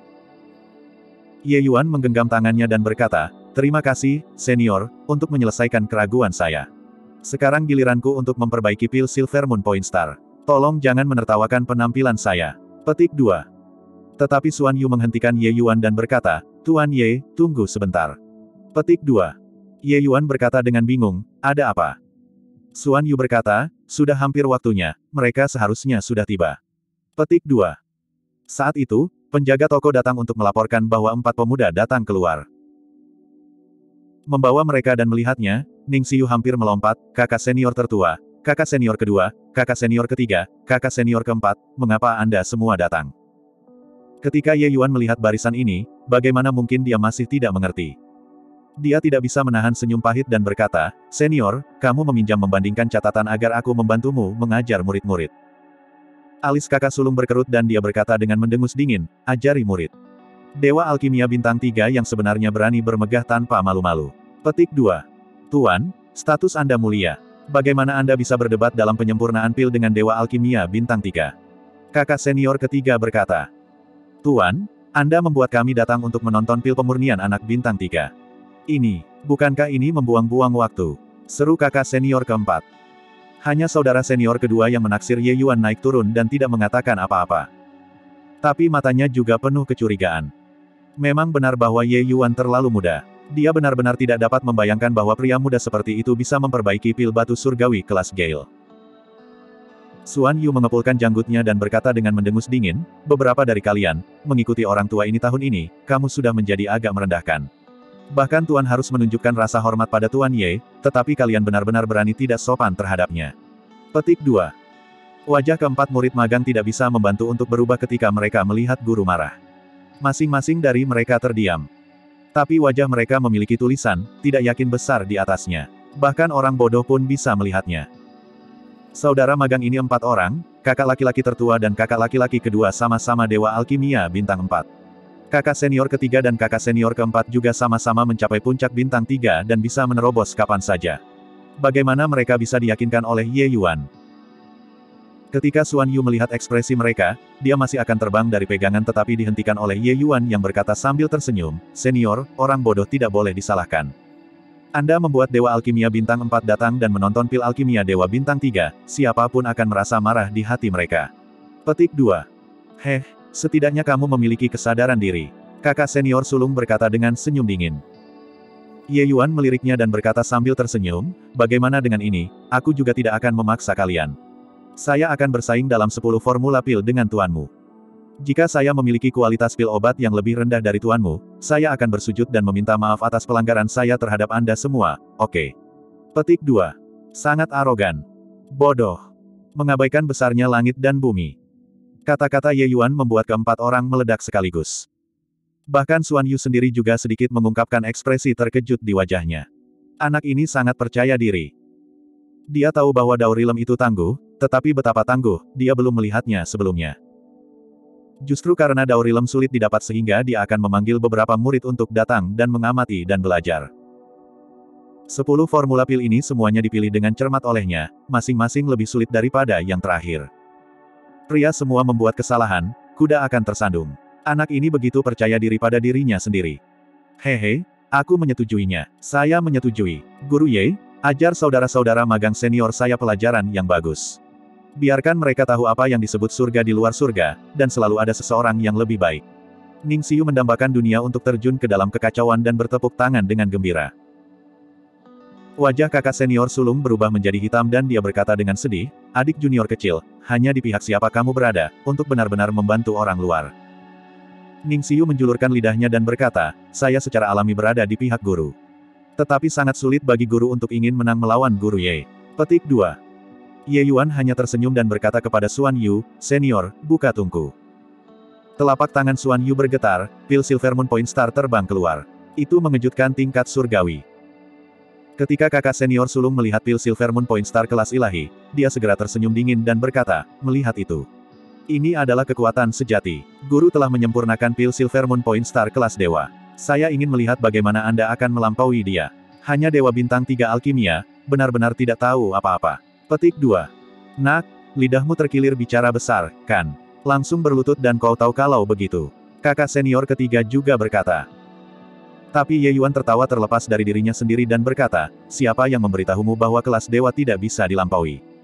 Ye Yuan menggenggam tangannya dan berkata, terima kasih, senior, untuk menyelesaikan keraguan saya. Sekarang giliranku untuk memperbaiki pil Silver Moon Point Star. Tolong jangan menertawakan penampilan saya. Petik dua. Tetapi Xuan Yu menghentikan Ye Yuan dan berkata, Tuan Ye, tunggu sebentar. Petik dua. Ye Yuan berkata dengan bingung, ada apa? Xuan Yu berkata, sudah hampir waktunya, mereka seharusnya sudah tiba. Petik dua. Saat itu, penjaga toko datang untuk melaporkan bahwa empat pemuda datang keluar. Membawa mereka dan melihatnya, Ning Xiu hampir melompat, kakak senior tertua, kakak senior kedua, kakak senior ketiga, kakak senior keempat, mengapa Anda semua datang? Ketika Ye Yuan melihat barisan ini, bagaimana mungkin dia masih tidak mengerti? Dia tidak bisa menahan senyum pahit dan berkata, senior, kamu meminjam membandingkan catatan agar aku membantumu mengajar murid-murid. Alis kakak sulung berkerut dan dia berkata dengan mendengus dingin, ajari murid. Dewa Alkimia Bintang tiga yang sebenarnya berani bermegah tanpa malu-malu. Petik dua. Tuan, status Anda mulia. Bagaimana Anda bisa berdebat dalam penyempurnaan pil dengan Dewa Alkimia Bintang tiga? Kakak senior ketiga berkata. Tuan, Anda membuat kami datang untuk menonton pil pemurnian anak Bintang tiga. Ini, bukankah ini membuang-buang waktu? Seru kakak senior keempat. Hanya saudara senior kedua yang menaksir Ye Yuan naik turun dan tidak mengatakan apa-apa. Tapi matanya juga penuh kecurigaan. Memang benar bahwa Ye Yuan terlalu muda. Dia benar-benar tidak dapat membayangkan bahwa pria muda seperti itu bisa memperbaiki pil batu surgawi kelas Gale. Xuan Yu mengepulkan janggutnya dan berkata dengan mendengus dingin, beberapa dari kalian, mengikuti orang tua ini tahun ini, kamu sudah menjadi agak merendahkan. Bahkan Tuan harus menunjukkan rasa hormat pada Tuan Ye, tetapi kalian benar-benar berani tidak sopan terhadapnya. Petik dua. Wajah keempat murid magang tidak bisa membantu untuk berubah ketika mereka melihat guru marah. Masing-masing dari mereka terdiam. Tapi wajah mereka memiliki tulisan, tidak yakin besar di atasnya. Bahkan orang bodoh pun bisa melihatnya. Saudara magang ini empat orang, kakak laki-laki tertua dan kakak laki-laki kedua sama-sama Dewa Alkimia Bintang empat. Kakak senior ketiga dan kakak senior keempat juga sama-sama mencapai puncak bintang tiga dan bisa menerobos kapan saja. Bagaimana mereka bisa diyakinkan oleh Ye Yuan? Ketika Xuan Yu melihat ekspresi mereka, dia masih akan terbang dari pegangan tetapi dihentikan oleh Ye Yuan yang berkata sambil tersenyum, senior, orang bodoh tidak boleh disalahkan. Anda membuat Dewa Alkimia Bintang empat datang dan menonton pil Alkimia Dewa Bintang tiga, siapapun akan merasa marah di hati mereka. Petik dua. Heh. Setidaknya kamu memiliki kesadaran diri. Kakak senior sulung berkata dengan senyum dingin. Ye Yuan meliriknya dan berkata sambil tersenyum, bagaimana dengan ini, aku juga tidak akan memaksa kalian. Saya akan bersaing dalam sepuluh formula pil dengan tuanmu. Jika saya memiliki kualitas pil obat yang lebih rendah dari tuanmu, saya akan bersujud dan meminta maaf atas pelanggaran saya terhadap Anda semua, oke? Petik dua. Sangat arogan. Bodoh. Mengabaikan besarnya langit dan bumi. Kata-kata Ye Yuan membuat keempat orang meledak sekaligus. Bahkan Xuan Yu sendiri juga sedikit mengungkapkan ekspresi terkejut di wajahnya. Anak ini sangat percaya diri. Dia tahu bahwa Daurilem itu tangguh, tetapi betapa tangguh, dia belum melihatnya sebelumnya. Justru karena Daurilem sulit didapat sehingga dia akan memanggil beberapa murid untuk datang dan mengamati dan belajar. Sepuluh formula pil ini semuanya dipilih dengan cermat olehnya, masing-masing lebih sulit daripada yang terakhir. Pria semua membuat kesalahan, kuda akan tersandung. Anak ini begitu percaya diri pada dirinya sendiri. Hehe, aku menyetujuinya. Saya menyetujui. Guru Ye, ajar saudara-saudara magang senior saya pelajaran yang bagus. Biarkan mereka tahu apa yang disebut surga di luar surga, dan selalu ada seseorang yang lebih baik. Ning Xiu mendambakan dunia untuk terjun ke dalam kekacauan dan bertepuk tangan dengan gembira. Wajah kakak senior sulung berubah menjadi hitam dan dia berkata dengan sedih, adik junior kecil, hanya di pihak siapa kamu berada, untuk benar-benar membantu orang luar. Ning Xiu menjulurkan lidahnya dan berkata, saya secara alami berada di pihak guru. Tetapi sangat sulit bagi guru untuk ingin menang melawan guru Ye. Petik dua. Ye Yuan hanya tersenyum dan berkata kepada Xuan Yu, senior, buka tungku. Telapak tangan Xuan Yu bergetar, pil Silver Moon Point Star terbang keluar. Itu mengejutkan tingkat surgawi. Ketika kakak senior sulung melihat pil Silver Moon Point Star kelas ilahi, dia segera tersenyum dingin dan berkata, melihat itu. Ini adalah kekuatan sejati. Guru telah menyempurnakan pil Silver Moon Point Star kelas dewa. Saya ingin melihat bagaimana Anda akan melampaui dia. Hanya Dewa Bintang tiga Alkimia, benar-benar tidak tahu apa-apa. Petik dua. Nak, lidahmu terkilir bicara besar, kan? Langsung berlutut dan kau tahu kalau begitu. Kakak senior ketiga juga berkata. Tapi Ye Yuan tertawa terlepas dari dirinya sendiri dan berkata, siapa yang memberitahumu bahwa kelas dewa tidak bisa dilampaui?